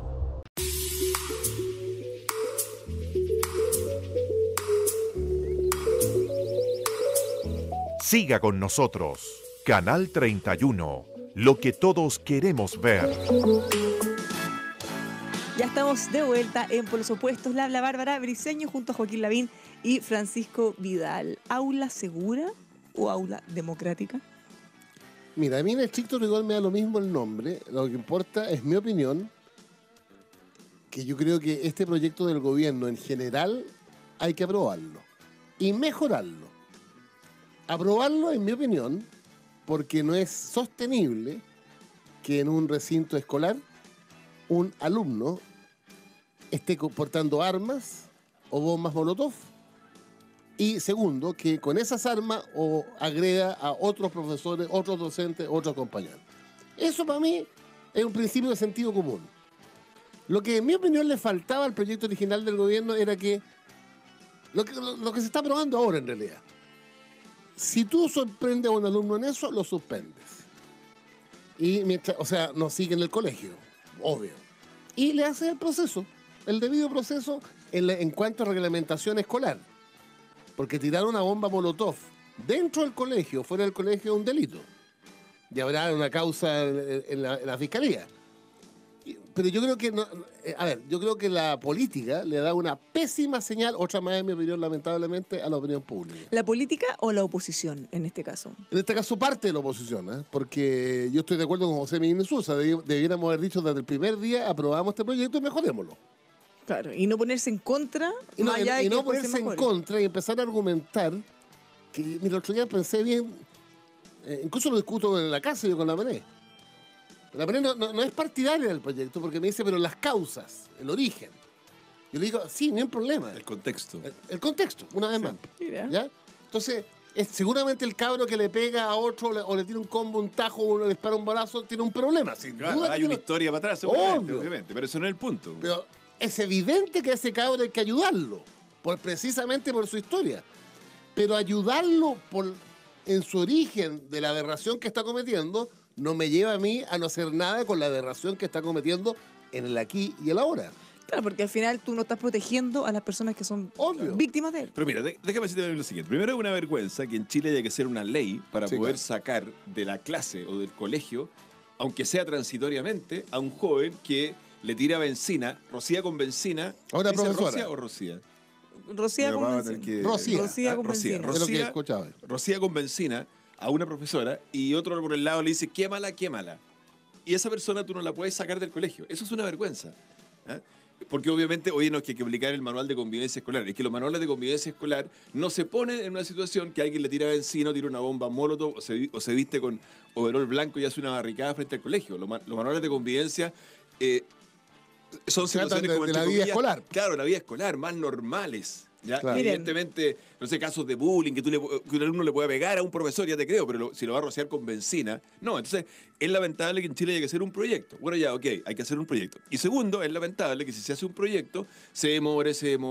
Siga con nosotros. Canal 31. Lo que todos queremos ver. Ya estamos de vuelta en Por los Opuestos. La habla Bárbara Briceño junto a Joaquín Lavín y Francisco Vidal. ¿Aula segura o aula democrática? Mira, a mí en estricto rigor me da lo mismo el nombre. Lo que importa es mi opinión, que yo creo que este proyecto del gobierno en general hay que aprobarlo y mejorarlo. Aprobarlo, en mi opinión, porque no es sostenible que en un recinto escolar un alumno esté portando armas o bombas molotov. Y segundo, que con esas armas o agreda a otros profesores, otros docentes, otros compañeros. Eso para mí es un principio de sentido común. Lo que en mi opinión le faltaba al proyecto original del gobierno era que lo que se está probando ahora en realidad. Si tú sorprendes a un alumno en eso, lo suspendes. Y mientras, o sea, no sigue en el colegio, obvio. Y le haces el proceso, el debido proceso en cuanto a reglamentación escolar. Porque tirar una bomba molotov dentro del colegio, fuera del colegio, es un delito. Y habrá una causa en la fiscalía. Pero yo creo que, yo creo que la política le da una pésima señal, otra más en mi opinión, lamentablemente, a la opinión pública. ¿La política o la oposición en este caso? En este caso parte de la oposición, ¿eh? Porque yo estoy de acuerdo con José Miguel Sousa, debiéramos haber dicho desde el primer día, aprobamos este proyecto y mejorémoslo. Claro, y no ponerse en contra, Y no, más allá de y que no después se ponerse en mejore. contra y empezar a argumentar que, mira, el otro día pensé bien, incluso lo discuto en la casa yo con la Mané. La Mané no es partidaria del proyecto porque me dice, pero las causas, el origen. Yo le digo, sí, no hay problema. El contexto. El contexto, una vez más. Mira. ¿Ya? Entonces, seguramente el cabro que le pega a otro o le tira un combo, un tajo o le dispara un balazo, tiene un problema. Sin Claro, duda hay tiene una historia para atrás, Obvio. obviamente, pero eso no es el punto. Pero es evidente que a ese cabro hay que ayudarlo, precisamente por su historia. Pero ayudarlo en su origen de la aberración que está cometiendo no me lleva a mí a no hacer nada con la aberración que está cometiendo en el aquí y el ahora. Claro, porque al final tú no estás protegiendo a las personas que son Obvio. víctimas de él. Pero mira, déjame decirte lo siguiente. Primero, es una vergüenza que en Chile haya que hacer una ley para Sí, poder claro. sacar de la clase o del colegio, aunque sea transitoriamente, a un joven que le tira benzina, rocía con benzina. A una ¿Dice profesora. ¿Rocía o rocía? Rocía Mi con papá va a benzina. tener que- Rocía. Rocía con Rocía, benzina. Es lo que Rocía- escuchaba. Rocía con benzina a una profesora y otro por el lado le dice, quémala, quémala. Y esa persona tú no la puedes sacar del colegio. Eso es una vergüenza. ¿Ah? Porque obviamente hoy no es que hay que aplicar el manual de convivencia escolar. Es que los manuales de convivencia escolar no se ponen en una situación que alguien le tira benzina, tira una bomba molotov o se viste con overol blanco y hace una barricada frente al colegio. Los manuales de convivencia son Tratan situaciones como de la entre vida comillas, escolar. Claro, la vida escolar, más normales. ¿Ya? Claro. Evidentemente, no sé, casos de bullying, que un alumno le pueda pegar a un profesor, ya te creo, pero si lo va a rociar con benzina, no. Entonces, es lamentable que en Chile haya que hacer un proyecto. Bueno, ya, ok, hay que hacer un proyecto. Y segundo, es lamentable que si se hace un proyecto, se demore.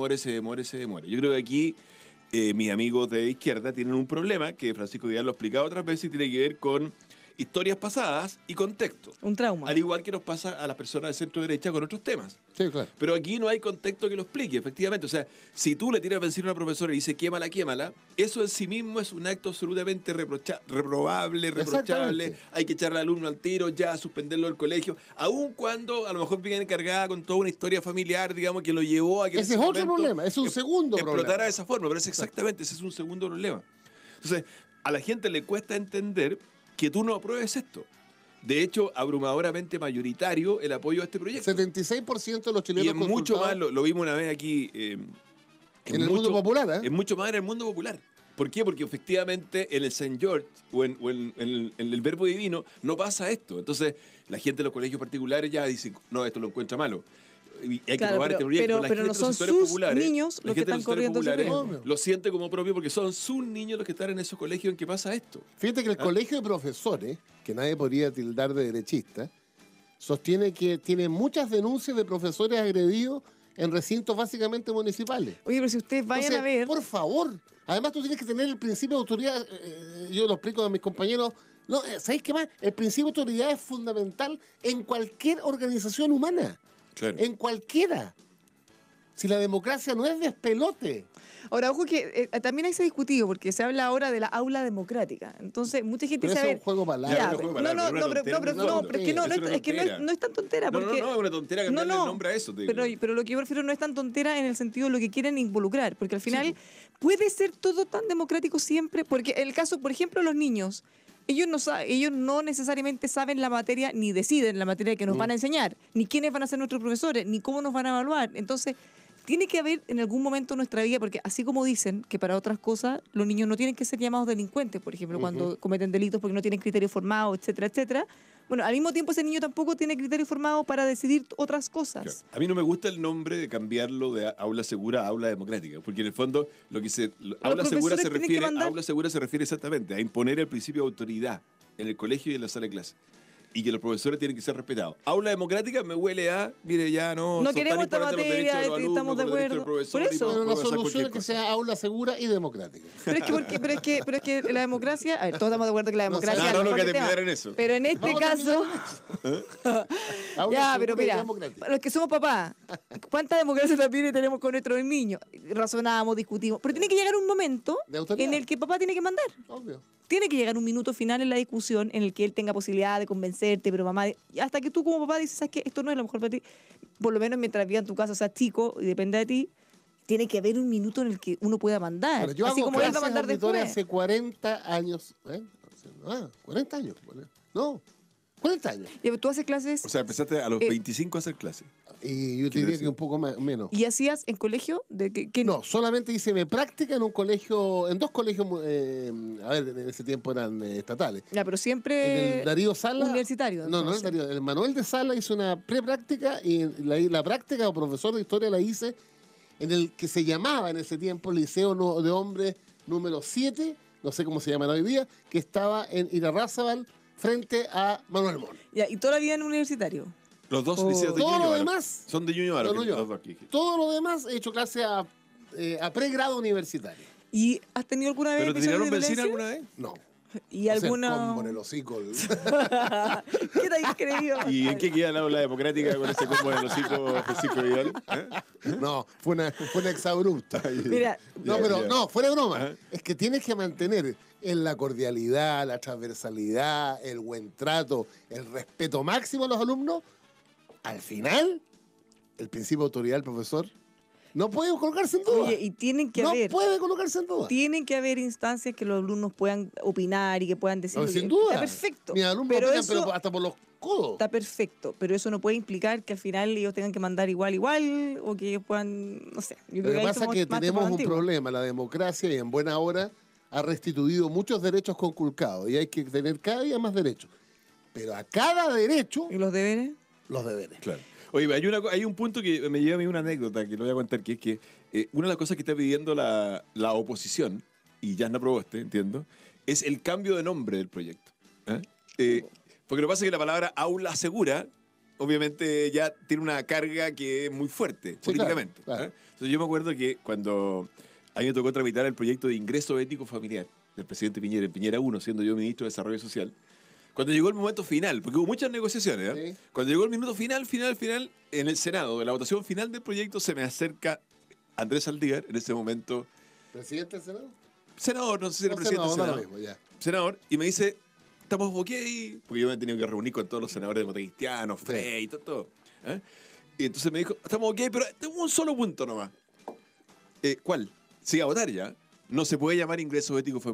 Yo creo que aquí mis amigos de izquierda tienen un problema, que Francisco Vidal lo ha explicado otras veces, y tiene que ver con historias pasadas y contexto. Un trauma. Al igual que nos pasa a las personas de centro derecha con otros temas. Sí, claro. Pero aquí no hay contexto que lo explique, efectivamente. O sea, si tú le tiras benzina a una profesora y dice quémala, quémala, eso en sí mismo es un acto absolutamente reprobable, reprochable. Exactamente. Hay que echarle al alumno al tiro, ya suspenderlo del colegio, aun cuando a lo mejor viene cargada con toda una historia familiar, digamos, que lo llevó a que en Ese es ese otro momento problema, es un segundo explotara problema. de esa forma, pero es exactamente, ese es un segundo problema. Entonces, a la gente le cuesta entender que tú no apruebes esto. de hecho, abrumadoramente mayoritario el apoyo a este proyecto. 76% de los chilenos Y es mucho más, consultados lo vimos una vez aquí. en el mundo popular, ¿eh? Es mucho más en el mundo popular. ¿Por qué? Porque efectivamente en el St. George o en el Verbo Divino no pasa esto. Entonces, la gente de los colegios particulares ya dice, no, esto lo encuentra malo. Y hay que Claro, probar este proyecto. La pero gente no de los son sectores sus populares, niños la los que gente de están los sectores corriendo ese populares riesgo. lo siente como propio porque son sus niños los que están en esos colegios en que pasa esto. Fíjate que el colegio de profesores, que nadie podría tildar de derechista, sostiene que tiene muchas denuncias de profesores agredidos en recintos básicamente municipales. Oye, pero si ustedes vayan Entonces, a ver... por favor, además tú tienes que tener el principio de autoridad. Yo lo explico a mis compañeros. No, ¿sabéis qué más? El principio de autoridad es fundamental en cualquier organización humana. Claro. En cualquiera. Si la democracia no es despelote. Ahora, ojo que también ahí se ha discutido, porque se habla ahora de la aula democrática. Entonces, mucha gente Pero dice, eso a es ver... un juego para Ya, no, pero- no, no, no, no, pero es que no, es una es que tontera. no es tan tontera. No, Porque, no, es una tontera cambiarle el nombre a eso. te digo. pero lo que yo prefiero no es tan tontera en el sentido de lo que quieren involucrar, porque al final puede ser todo tan democrático siempre, porque el caso, por ejemplo, los niños, ellos no necesariamente saben la materia ni deciden la materia que nos van a enseñar, ni quiénes van a ser nuestros profesores, ni cómo nos van a evaluar. Entonces, tiene que haber en algún momento en nuestra vida, porque así como dicen que para otras cosas los niños no tienen que ser llamados delincuentes, por ejemplo, cuando cometen delitos porque no tienen criterio formado, etcétera, etcétera. Bueno, al mismo tiempo ese niño tampoco tiene criterio formado para decidir otras cosas. Claro. A mí no me gusta el nombre de cambiarlo de aula segura a aula democrática, porque en el fondo aula segura se refiere exactamente a imponer el principio de autoridad en el colegio y en la sala de clase. Y que los profesores tienen que ser respetados. Aula democrática me huele a, mire, ya no No son queremos tan esta importantes los derechos materia, de los alumnos, estamos de los derechos del acuerdo. profesor, Por y eso. Pero podemos la hacer solución cualquier es que cosa. sea aula segura y democrática. Pero es que la democracia, a ver, todos estamos de acuerdo que la democracia No, es no, el no, mejor que sistema. terminar en eso. Pero en este Vamos a caso, Aula ya, segura pero y mira, democrática. para los que somos papás, ¿cuánta democracia también tenemos con nuestros niños? Razonamos, discutimos, pero tiene que llegar un momento De autoridad. en el que papá tiene que mandar. Obvio. Tiene que llegar un minuto final en la discusión en el que él tenga posibilidad de convencerte, pero mamá, hasta que tú como papá dices, ¿sabes qué? Esto no es lo mejor para ti. Por lo menos mientras viva en tu casa, seas chico y depende de ti, tiene que haber un minuto en el que uno pueda mandar. Pero yo Así hago como él va a clases mandar auditorias después. hace 40 años. 40 años. No, 40 años. Ya, pero tú haces clases O sea, empezaste a los 25 a hacer clase. Y yo te diría que un poco menos. y hacías en colegio de que No, solamente hice mi práctica en un colegio, en dos colegios, a ver, en ese tiempo eran estatales. Ya, pero En siempre el Darío Sala. universitario. No, no, el entonces. Darío. El Manuel de Sala hizo una prepráctica y la práctica o profesor de historia la hice en el que se llamaba en ese tiempo Liceo de Hombres número 7, no sé cómo se llama hoy día, que estaba en Irarrázaval frente a Manuel Mon. Ya, y toda la vida en universitario. Los dos Oh. liceos de Todo lo Ñuñoa, demás. son de Ñuñoa, No, los yo. dos aquí. Todo lo demás he hecho clase a pregrado universitario. ¿Y has tenido alguna vez ¿Pero te episodios tiraron de benzina violencia? alguna vez? No. ¿Y Hacer alguna...? combo en el hocico. ¿Qué te has creído? ¿Y en qué queda la aula democrática con ese combo de los hijos Francisco Vidal? No, fue una exabrupta. Mira, No, Ya, pero ya. no, fuera de broma. Ajá. Es que tienes que mantener en la cordialidad, la transversalidad, el buen trato, el respeto máximo a los alumnos. Al final, el principio de autoridad del profesor no puede colocarse en duda. oye, y tienen que no haber... puede colocarse en duda. Tienen que haber instancias que los alumnos puedan opinar y que puedan decir. No, "Oye, sin duda. Está perfecto. Mis alumnos pero opinan, eso pero hasta por los codos. está perfecto. Pero eso no puede implicar que al final ellos tengan que mandar igual o que ellos puedan. No sé. Yo Lo creo que ahí pasa es somos que más tenemos tiempos un antiguos. problema. La democracia, y en buena hora, ha restituido muchos derechos conculcados. Y hay que tener cada día más derechos. Pero a cada derecho, ¿Y los deberes? los deberes. Claro. Oye, hay un punto que me lleva a mí una anécdota que lo voy a contar, que es que una de las cosas que está pidiendo la oposición, y ya no Proboste, entiendo, es el cambio de nombre del proyecto. Porque lo que pasa es que la palabra aula segura, obviamente ya tiene una carga que es muy fuerte políticamente. claro, claro. Entonces yo me acuerdo que cuando a mí me tocó tramitar el proyecto de ingreso ético familiar del presidente Piñera, en Piñera 1, siendo yo ministro de Desarrollo Social, cuando llegó el momento final, porque hubo muchas negociaciones, Sí. cuando llegó el minuto final, en el Senado, de la votación final del proyecto, se me acerca Andrés Aldívar, en ese momento, ¿Presidente del Senado? senador, no sé si era No sé, presidente del no, da Senado, lo mismo, ya. senador, y me dice, estamos ok, porque yo me he tenido que reunir con todos los senadores democristianos, Frey y todo. ¿eh? Y entonces me dijo, estamos ok, pero tengo un solo punto nomás. ¿Cuál? Sí, a votar ya. No se puede llamar ingreso ético familiar.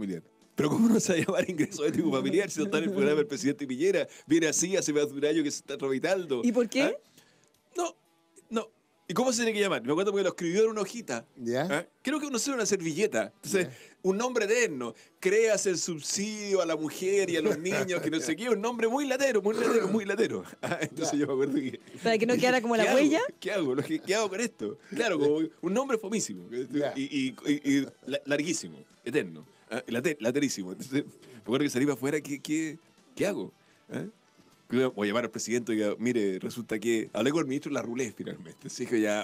Pero ¿cómo no se va a llamar ingreso ético familiar si no está en el programa del presidente Piñera? Viene así hace más de un año que se está tramitando. ¿Y por qué? ¿Ah? No. ¿Y cómo se tiene que llamar? Me acuerdo porque lo escribió en una hojita. ¿Ya? ¿Ah? Creo que uno sea una servilleta. Entonces, un nombre eterno. Creas el subsidio a la mujer y a los niños, que no sé qué. Un nombre muy latero. Ah, entonces yo me acuerdo que... Para que no quedara como ¿qué la hago? huella. ¿Qué hago? ¿Qué hago con esto? Claro, como un nombre fomísimo. Ya. Y larguísimo. Eterno. ¿Ah? Laterísimo. Entonces, me acuerdo que salí para afuera. ¿Qué hago? ¿Ah? Voy a llamar al presidente y diga, mire, resulta que hablé con el ministro Larroulé finalmente. Así que ya,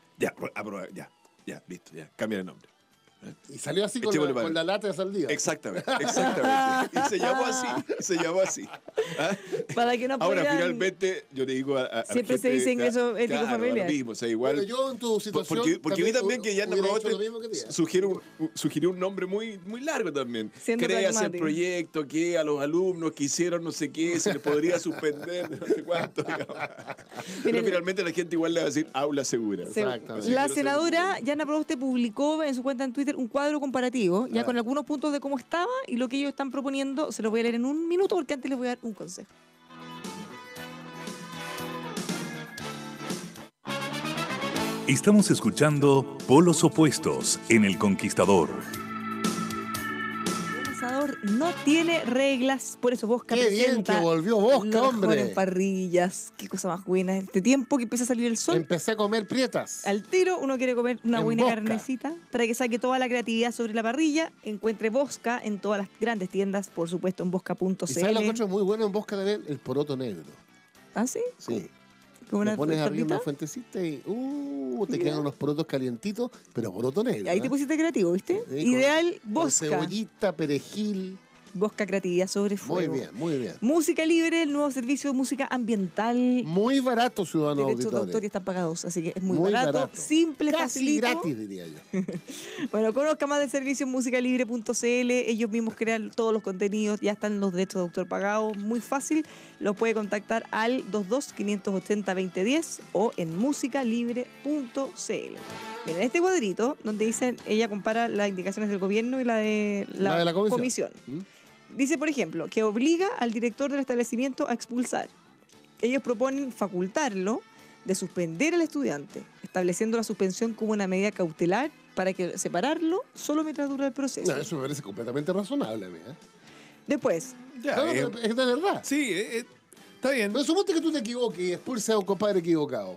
listo, cambia el nombre. Y salió así con Echémosle la, para con la lata de saldía. Exactamente. Y se llamó así. ¿Ah? Para que no Ahora, puedan- finalmente, yo le digo a Siempre la se dice ingreso ético familiar. Lo mismo, o sea, igual... Bueno, yo en tu situación. Porque vi también que Yanna hubiera hecho Proboste lo mismo que tú. sugirió un nombre muy largo también. Siendo Creas el pragmático. proyecto que a los alumnos que hicieron no sé qué se les podría suspender, no sé cuánto. Digamos. Pero Miren, finalmente la gente igual le va a decir aula segura. Se- Exactamente. La Quiero senadora ser- Yanna Proboste publicó en su cuenta en Twitter un cuadro comparativo, ya con algunos puntos de cómo estaba y lo que ellos están proponiendo. Se los voy a leer en un minuto porque antes les voy a dar un consejo. Estamos escuchando Polos Opuestos en El Conquistador. El asador no tiene reglas, por eso Bosca Qué bien presenta que volvió Bosca, lo mejor hombre. en parrillas. Qué cosa más buena. Este tiempo que empieza a salir el sol, Empecé a comer prietas. al tiro uno quiere comer una En buena Bosca. carnecita para que saque toda la creatividad sobre la parrilla. Encuentre Bosca en todas las grandes tiendas, por supuesto en ¿Y sabes lo que bosca.cl. encuentro muy bueno en Bosca también? El poroto negro. ¿Ah, sí? Sí. Como Le una pones arriba tortita. una fuentecita y te Mira. quedan unos porotos calientitos, pero poroto negro. Ahí te ¿eh? pusiste creativo, ¿viste? Sí, Ideal con Bosca. cebollita, perejil. Bosca creatividad sobre Muy fuego. bien, muy bien. Música libre, el nuevo servicio de música ambiental. Muy barato, ciudadanos Derechos de autor y auditores. están pagados, así que es muy, Muy barato, barato. simple, Casi facilito. gratis, diría yo. Bueno, conozca más del servicio en musicalibre.cl. Ellos mismos crean todos los contenidos, ya están los derechos de autor pagados. Muy fácil, los puede contactar al 22-580-2010 o en musicalibre.cl. Miren, este cuadrito donde dicen, ella compara las indicaciones del gobierno y la de la, comisión. ¿Mm? Dice, por ejemplo, que obliga al director del establecimiento a expulsar. Ellos proponen facultarlo de suspender al estudiante, estableciendo la suspensión como una medida cautelar para que separarlo solo mientras dura el proceso. No, eso me parece completamente razonable a mí. ¿eh? Después, Ya, No, pero es de verdad. sí, está bien. Pero suponte que tú te equivoques y expulses a un compadre equivocado.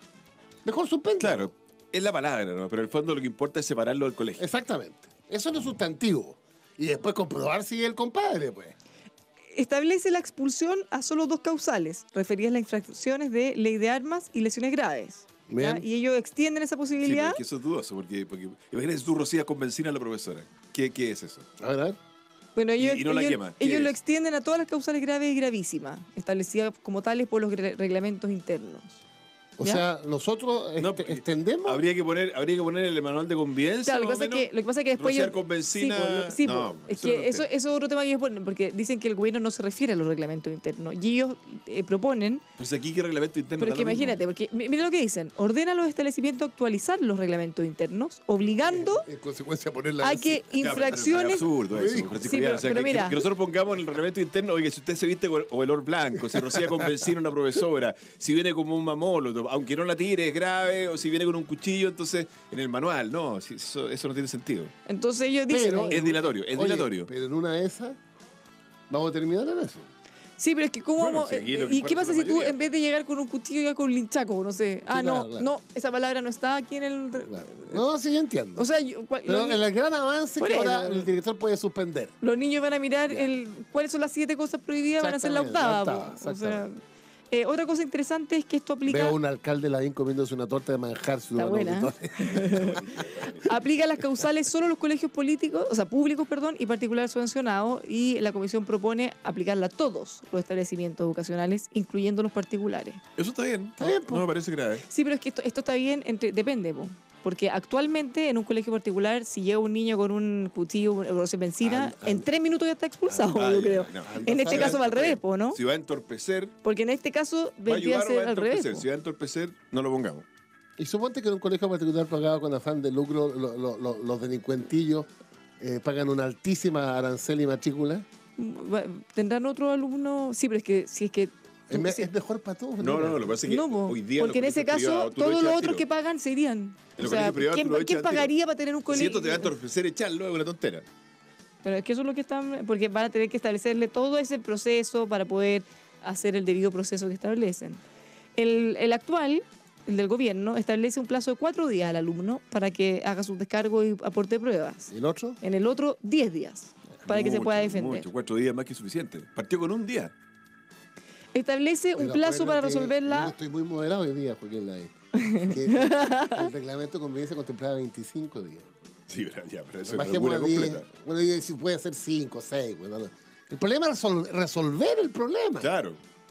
Mejor suspende. Claro, es la palabra, ¿no? Pero en el fondo lo que importa es separarlo del colegio. Exactamente. Eso no es sustantivo. Y después comprobar si es el compadre, pues. establece la expulsión a solo dos causales, referidas a las infracciones de ley de armas y lesiones graves. ¿ya? Bien. Y ellos extienden esa Sí, pero posibilidad. es que eso es dudoso, porque imagínate si tú rocías con benzina a la profesora. ¿Qué es eso? A ver, a ver. Bueno, ellos, y no la ellos- quema. ¿Qué ellos lo es? extienden a todas las causales graves y gravísimas, establecidas como tales por los reglamentos internos. O ¿Ya? sea, nosotros No, porque extendemos. Habría que poner el manual de convivencia. Claro, lo que más o pasa es menos. que después Rociar ellos- con benzina. Sí, sí, No, es eso no que eso es otro tema que ellos ponen, porque dicen que el gobierno no se refiere a los reglamentos internos. Y ellos proponen, Pues aquí qué reglamento interno. pero es da que lo mismo. imagínate, porque mira lo que dicen, ordena a los establecimientos a actualizar los reglamentos internos, obligando En consecuencia, ponerla a en que Ya, pero es infracciones... absurdo eso, Ridículo. Francisco Sí, Vidal. pero- O sea, pero que mira. nosotros pongamos en el reglamento interno, oye, si usted se viste con overol blanco, si rocía con benzina una profesora, si viene como un mamóloto, aunque no la tire, es grave, o si viene con un cuchillo, entonces en el manual, no, si eso no tiene sentido. Entonces ellos dicen... Pero- ahí, Es dilatorio, es Oye, dilatorio. pero en una de esas vamos a terminar en eso. sí, pero es que ¿cómo Bueno, vamos? si aquí lo que ¿Y importa qué pasa es la si tú mayoría. en vez de llegar con un cuchillo llegas con un linchaco? No sé. Ah, claro, no, claro. no, esa palabra no está aquí en el... Claro. No, sí, yo entiendo. O sea, pero el gran avance Por que ahora eso. el director puede suspender. los niños van a mirar Ya. cuáles son las 7 cosas prohibidas, van a ser la Exactamente, octava. la octava, po. O sea, exactamente. otra cosa interesante es que esto aplica, Veo un alcalde Lavín comiéndose una torta de manjar ciudadano buena, auditores. aplica las causales solo a los colegios políticos, o sea, públicos, perdón, y particulares subvencionados, y la comisión propone aplicarla a todos los establecimientos educacionales, incluyendo los particulares. Eso está bien. Está bien, po. No me parece grave. Sí, pero es que esto está bien, depende, po. Porque actualmente en un colegio particular, si llega un niño con un cuchillo o se benzina, en 3 minutos ya está expulsado, Ah, yo ya, creo. no. En este Si caso va al revés, po, ¿no? Si va a entorpecer, Porque en este caso va a vendría a ayudar o va ser a al revés. entorpecer. po. Si va a entorpecer, no lo pongamos. Y suponte que en un colegio particular pagado con afán de lucro, los delincuentillos pagan una altísima arancel y matrícula. ¿Tendrán otro alumno? Sí, pero es que si es que... Es mejor para todos. No, lo que pasa es que No, po, hoy día porque en ese caso todos los otros que pagan se irían. En O los sea, colegios privados tú lo echas ¿quién al tiro. pagaría para tener un Si colegio? esto te va a entorpecer echarlo, es una tontera. Pero es que eso es lo que están... Porque van a tener que establecerle todo ese proceso para poder hacer el debido proceso que establecen. El actual, el del gobierno, establece un plazo de 4 días al alumno para que haga sus descargos y aporte pruebas. ¿Y el otro? En el otro, 10 días para que se pueda defender. Mucho, 4 días más que suficiente. Partió con un día. Establece un Pero plazo para acuérdate, resolverla. Yo estoy muy moderado hoy día, Joaquín Lai. Que el reglamento de convivencia contemplaba 25 días. Sí, pero eso es Bajemos locura a 10. completa. Bueno, y si puede ser 5, 6. Bueno, el problema es resolver el problema. Claro.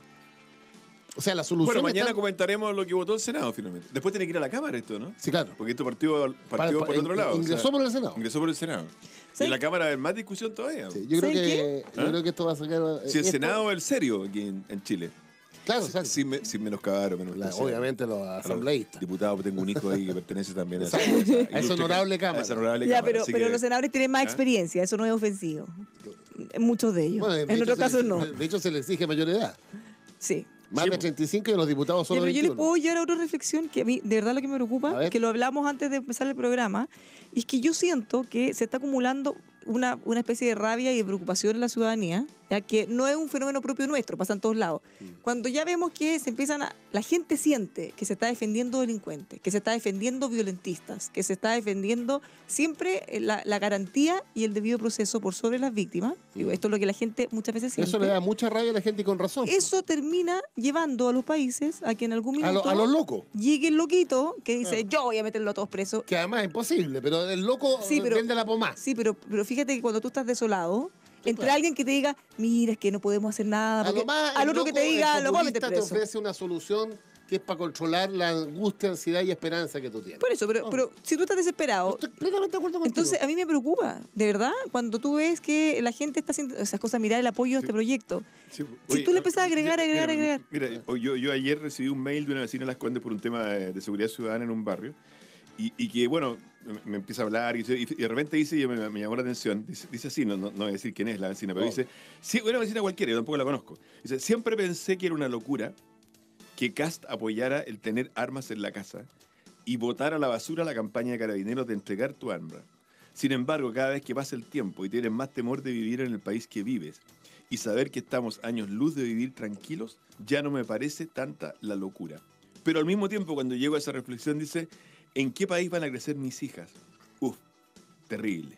O sea, la solución. Bueno, mañana está... comentaremos lo que votó el Senado finalmente. Después tiene que ir a la Cámara esto, ¿no? Sí, claro. Porque esto partió por otro lado. Ingresó por el Senado. Ingresó por el Senado. Y ¿Sí? en la Cámara hay más discusión todavía. Sí, yo creo ¿Saben que, yo creo que esto va a sacar. Si el esto- Senado es el serio aquí en Chile. Claro, o sea, Sin menoscabar, obviamente los asambleístas. Diputados, tengo un hijo ahí que pertenece también a Exacto. A esa honorable Cámara. a esa honorable Ya, Cámara. Así pero que- los senadores tienen más ¿Ah? experiencia, eso no es ofensivo. Muchos de ellos. Bueno, de en hecho, otros casos no. De hecho, se le exige mayor edad. Sí. Más de 35 y los diputados Ya, solo pero yo 21. les puedo llevar a otra reflexión que a mí de verdad lo que me A preocupa, ver. que lo hablamos antes de empezar el programa, y es que yo siento que se está acumulando una especie de rabia y de preocupación en la ciudadanía, ya que no es un fenómeno propio nuestro, pasa en todos lados. Cuando ya vemos que se empiezan la gente siente que se está defendiendo delincuentes, que se está defendiendo violentistas, que se está defendiendo siempre la garantía y el debido proceso por sobre las víctimas. Digo, esto es lo que la gente muchas veces siente. Eso le da mucha rabia a la gente y con razón. Eso termina llevando a los países a que en algún minuto A los locos. llegue el loquito que dice, yo voy a meterlo a todos presos. Que además es imposible, pero el loco Sí, pero- vende la pomada. Sí, pero fíjate que cuando tú estás desolado, entre claro. alguien que te diga, mira, es que no podemos hacer nada, A porque lo más, al el otro que loco, te diga, el lo voy a meter populista te preso. ofrece una solución que es para controlar la angustia, ansiedad y esperanza que tú tienes. Por eso, pero si tú estás desesperado, Estoy plenamente de acuerdo contigo. entonces a mí me preocupa, de verdad, cuando tú ves que la gente está haciendo esas cosas, mirar el apoyo a este proyecto. Sí, Si tú le empezás a agregar. Mira, yo ayer recibí un mail de una vecina de Las Condes por un tema de seguridad ciudadana en un barrio y que, bueno, me empieza a hablar y de repente dice, y me llamó la atención, dice así, no voy a decir quién es la vecina, pero dice, sí, una vecina cualquiera, yo tampoco la conozco. Dice, siempre pensé que era una locura que Kast apoyara el tener armas en la casa y votar a la basura la campaña de Carabineros de entregar tu arma. Sin embargo, cada vez que pasa el tiempo y tienes más temor de vivir en el país que vives y saber que estamos años luz de vivir tranquilos, ya no me parece tanta la locura. Pero al mismo tiempo, cuando llego a esa reflexión, dice, ¿en qué país van a crecer mis hijas? Uf, terrible.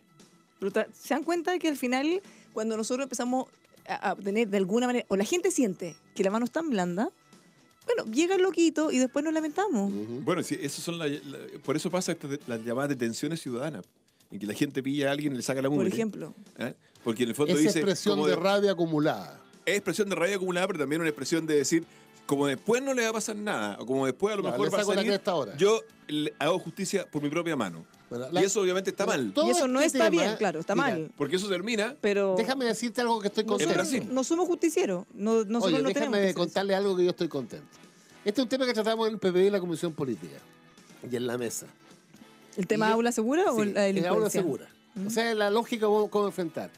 ¿Se dan cuenta de que al final, cuando nosotros empezamos a tener de alguna manera, o la gente siente que la mano es tan blanda, bueno, llega el loquito y después nos lamentamos. Bueno, sí, eso son por eso pasa las llamadas detenciones ciudadanas, en que la gente pilla a alguien y le saca la mugre. Por ejemplo. ¿Eh? Porque en el fondo Esa dice... expresión como de rabia acumulada. Es expresión de rabia acumulada, pero también una expresión de decir, como después no le va a pasar nada, o como después a lo Ya, mejor le va a saco la salir, cresta ahora. yo le hago justicia por mi propia mano. Bueno, Y eso obviamente está mal, todo Y eso no este está tema, bien, claro, está mira, mal. porque eso termina... Pero Déjame decirte algo que estoy nosotros, contento. Brasil. no somos justicieros. Nosotros Oye, no tenemos déjame que hacer eso. contarle algo que yo estoy contento. Este es un tema que tratamos en el PPD y la Comisión Política. Y en la mesa. ¿El tema Y yo- aula segura o Sí, la en delincuencia? aula segura. O sea, la lógica cómo enfrentar.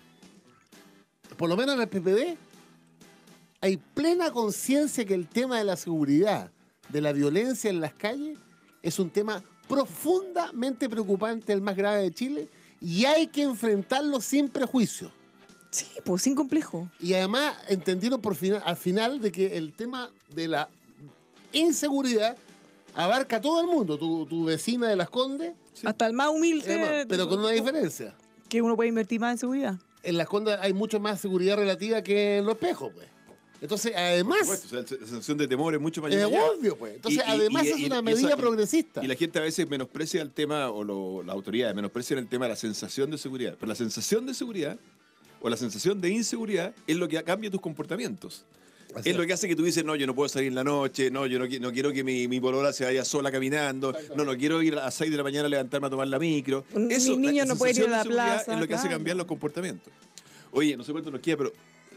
Por lo menos en el PPD hay plena conciencia que el tema de la seguridad, de la violencia en las calles, es un tema profundamente preocupante, el más grave de Chile, y hay que enfrentarlo sin prejuicio. Sí, pues sin complejo. Y además entendieron al final de que el tema de la inseguridad abarca a todo el mundo. Tu vecina de Las Condes, Hasta el más humilde. pero con una diferencia. Que uno puede invertir más en seguridad. En Las Condes hay mucho más seguridad relativa que en Los Espejos, pues. Entonces, además, Por supuesto, o sea, la sensación de temor es mucho mayor. es allá. obvio, pues. Entonces, Y- además y- es y- una y medida esa- progresista. Y la gente a veces menosprecia el tema, o las autoridades menosprecian el tema de la sensación de seguridad. Pero la sensación de seguridad o la sensación de inseguridad es lo que cambia tus comportamientos. Así Es lo que hace que tú dices, no, yo no puedo salir en la noche, no, yo no quiero que mi polola se vaya sola caminando, no quiero ir a las 6 de la mañana a levantarme a tomar la micro. Mis niños no pueden ir a la sensación de seguridad plaza, es lo que hace claro. cambiar los comportamientos. Oye, no sé cuánto nos queda, pero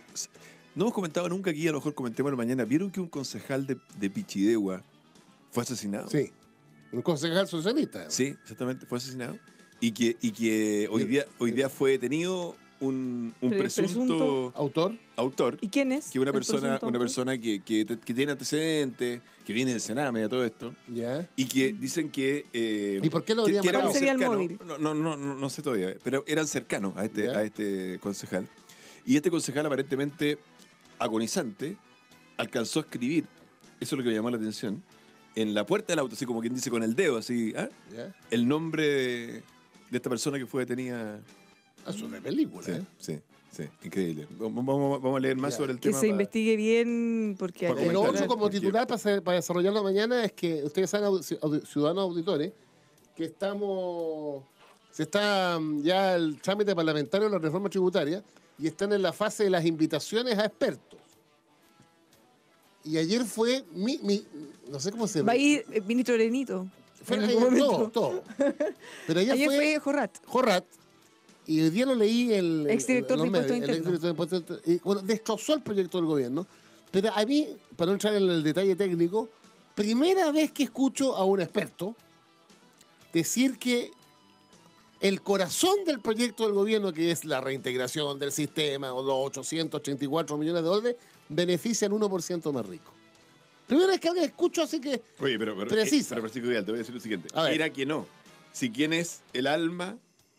no hemos comentado nunca aquí, a lo mejor comentémoslo mañana. ¿Vieron que un concejal de Pichidegua fue asesinado? Sí. Un concejal socialista. Sí, exactamente, fue asesinado. y que hoy día fue detenido un presunto autor. ¿Y quién es? Que una el persona presunto? que tiene antecedentes, que viene del Sename, todo esto, ¿Ya? y que dicen que... ¿Y por qué lo que habrían eran matado? ¿Cuál sería el cercanos. móvil? No sé todavía, pero eran cercanos a ¿Ya? este concejal. Y este concejal, aparentemente agonizante, alcanzó a escribir, eso es lo que me llamó la atención, en la puerta del auto, así como quien dice con el dedo, así, ¿Ya? el nombre de esta persona que fue detenida. Es una película, ¿eh? Sí, increíble. Vamos a leer más Ya. sobre el Que tema. se investigue bien, porque... Para Lo comentarlo. otro como titular para desarrollarlo mañana es que ustedes saben, ciudadanos auditores, que se está ya el trámite parlamentario de la reforma tributaria y están en la fase de las invitaciones a expertos. Y ayer fue no sé cómo se Va a ir el ministro Arenito. fue en ayer algún momento. todo. Pero ayer, Ayer fue Jorrat. Jorrat, y hoy día lo leí el Exdirector de los Impuestos medios, el Internos. exdirector de Impuestos Internos, y, bueno, destrozó el proyecto del gobierno. Pero a mí, para no entrar en el detalle técnico, primera vez que escucho a un experto decir que el corazón del proyecto del gobierno, que es la reintegración del sistema, o los 884 millones de dólares, beneficia al 1% más rico. Primera vez que alguien escucho así que... Oye, pero Precisa. Francisco Vidal, te voy a decir lo siguiente. A ver. Era que no. Si quién es el alma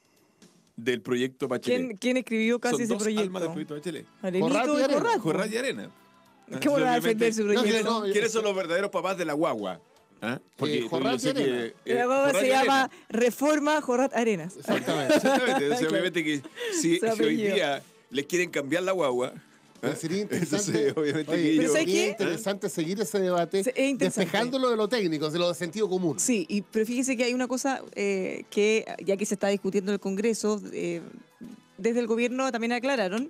del proyecto Bachelet. ¿Quién escribió casi Son ese dos proyecto? almas del proyecto Bachelet. Arenito Jorrat y y Arena. Jorrat. Jorrat y Arena. ¿Cómo va a defender su Obviamente, proyecto? No, ¿Quiénes son los verdaderos papás de la guagua? ¿Ah? Jorrat yo sé y Arena. que, La guagua Jorrat se y Arena. llama Reforma Jorrat Arenas. Exactamente. Exactamente. Entonces, obviamente que si Su hoy apellido. día les quieren cambiar la guagua, Pero sería interesante, entonces, obviamente oye, que Pero ellos... ¿sabes sería qué? interesante seguir ese debate, Es interesante. despejándolo de lo técnico, de lo de sentido común. Sí, pero fíjese que hay una cosa que, ya que se está discutiendo en el Congreso, desde el gobierno también aclararon,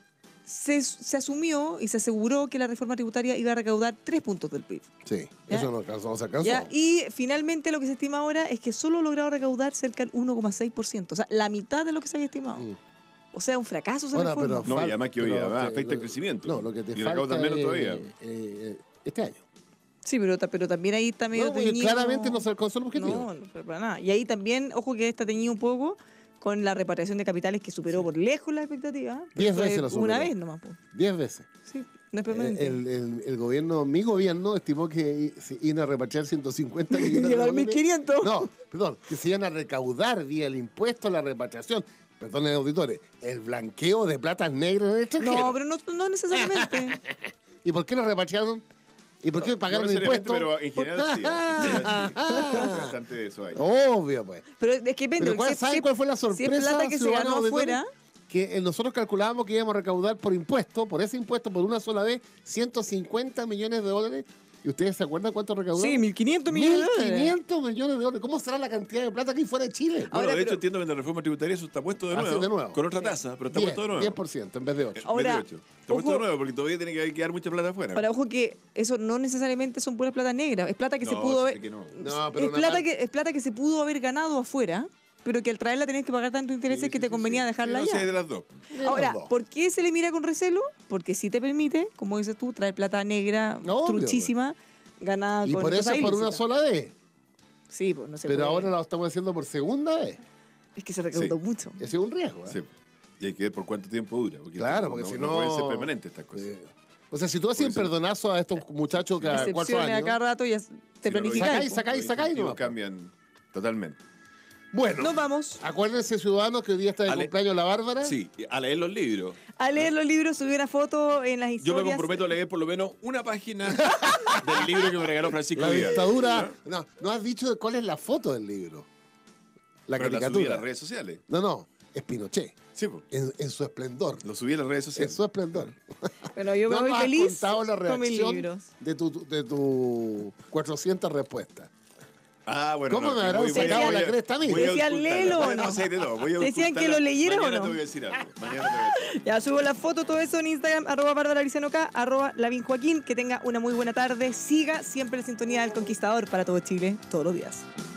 se asumió y se aseguró que la reforma tributaria iba a recaudar 3 puntos del PIB. Sí, ¿Ya? eso no se alcanzó. ¿Ya? Y finalmente lo que se estima ahora es que solo ha logrado recaudar cerca del 1,6%, o sea, la mitad de lo que se había estimado. Mm. O sea, un fracaso esa Bueno, reforma. pero No, y además que hoy pero además que- afecta el crecimiento. No, lo que te Y falta recaudan menos es, todavía. este año. Sí, pero también ahí está medio No, porque teñido. claramente no se alcanzó el objetivo. No, pero para nada. Y ahí también, ojo que está teñido un poco con la repatriación de capitales que superó por lejos la expectativa. 10 Fue veces lo superó. Una vez nomás, pues. 10 veces. Sí, no es permanente. El gobierno, mi gobierno, estimó que se iban a repatriar 150 millones de Llevar dólares. 1.500. No, perdón, que se iban a recaudar vía el impuesto a la repatriación. Perdonen, auditores, el blanqueo de platas negras en el extranjero. No, pero no necesariamente. ¿Y por qué lo repatriaron? ¿Y por qué pagaron No necesariamente, impuestos? pero en general sí. En general sí. Bastante de eso hay. Obvio, pues. Pero es que depende. Pero ¿saben cuál fue la sorpresa? Si es plata que se ciudadanos ganó auditores? afuera, Que nosotros calculábamos que íbamos a recaudar por ese impuesto, por una sola vez, 150 millones de dólares. ¿Y ustedes se acuerdan cuánto recaudamos? sí, 1.500 millones de dólares. 1.500 millones de dólares. ¿Cómo será la cantidad de plata que hay fuera de Chile? Bueno, Ahora, de hecho pero- entiendo que en la reforma tributaria eso está puesto de Así nuevo, de nuevo. con otra tasa, pero está 10, puesto de nuevo. 10% en vez de 8. Ahora, 28. Está puesto de ojo- nuevo porque todavía tiene que quedar mucha plata afuera. Ahora, ojo que eso no necesariamente son puras plata negra. Es plata que se No, pudo sé haber. que no. No, pero Es plata que se pudo haber ganado afuera, pero que al traerla tenés que pagar tantos intereses Sí, que sí, te sí, convenía sí. dejarla No sé allá. de las dos. Ahora, Los dos. ¿por qué se le mira con recelo? Porque sí te permite, como dices tú, traer plata negra Obvio, truchísima, ganada Y con por eso cosas por una ilícitas. sola vez. Sí, pues no se Pero puede. ahora lo estamos haciendo por segunda vez. Es que se recaudó Sí. mucho. Ese es un riesgo. ¿eh? Sí. Y hay que ver por cuánto tiempo dura. Porque Claro, porque si no... pueden ser permanentes estas cosas. O sea, si tú haces Por un eso- perdonazo a estos muchachos cada 4 Excepciones a años... cada rato y te Si no, planificáis. Sacáis, los sacáis incentivos nomás. cambian totalmente. Bueno, Nos vamos acuérdense, ciudadanos, que hoy día está de Ale- cumpleaños la Bárbara. Sí, a leer los libros. a leer los libros, subir una foto en las Yo historias. me comprometo a leer por lo menos una página del libro que me regaló Francisco La Vidal. dictadura... No has dicho cuál es la foto del libro. La Pero la subí a caricatura. las redes sociales. No, es Pinochet. Sí, pues. En su esplendor. Lo subí a las redes En sociales. su esplendor. Pero yo me No voy nos has feliz contado la con mis reacción libros. de tu 400 respuestas. Ah, bueno. ¿Cómo me habrán voy a- sacado voy a- la cresta a mí? voy a Decían, ocultarla. léelo o Mañana no. sé de todo, voy a Decían que ocultarla. lo leyera o Mañana no. te voy a decir algo. Mañana te voy a decir. Ya subo la foto, todo eso en Instagram, @BárbaraLaricenoK, @LavinJoaquín. Que tenga una muy buena tarde. Siga siempre en la sintonía del Conquistador para todo Chile, todos los días.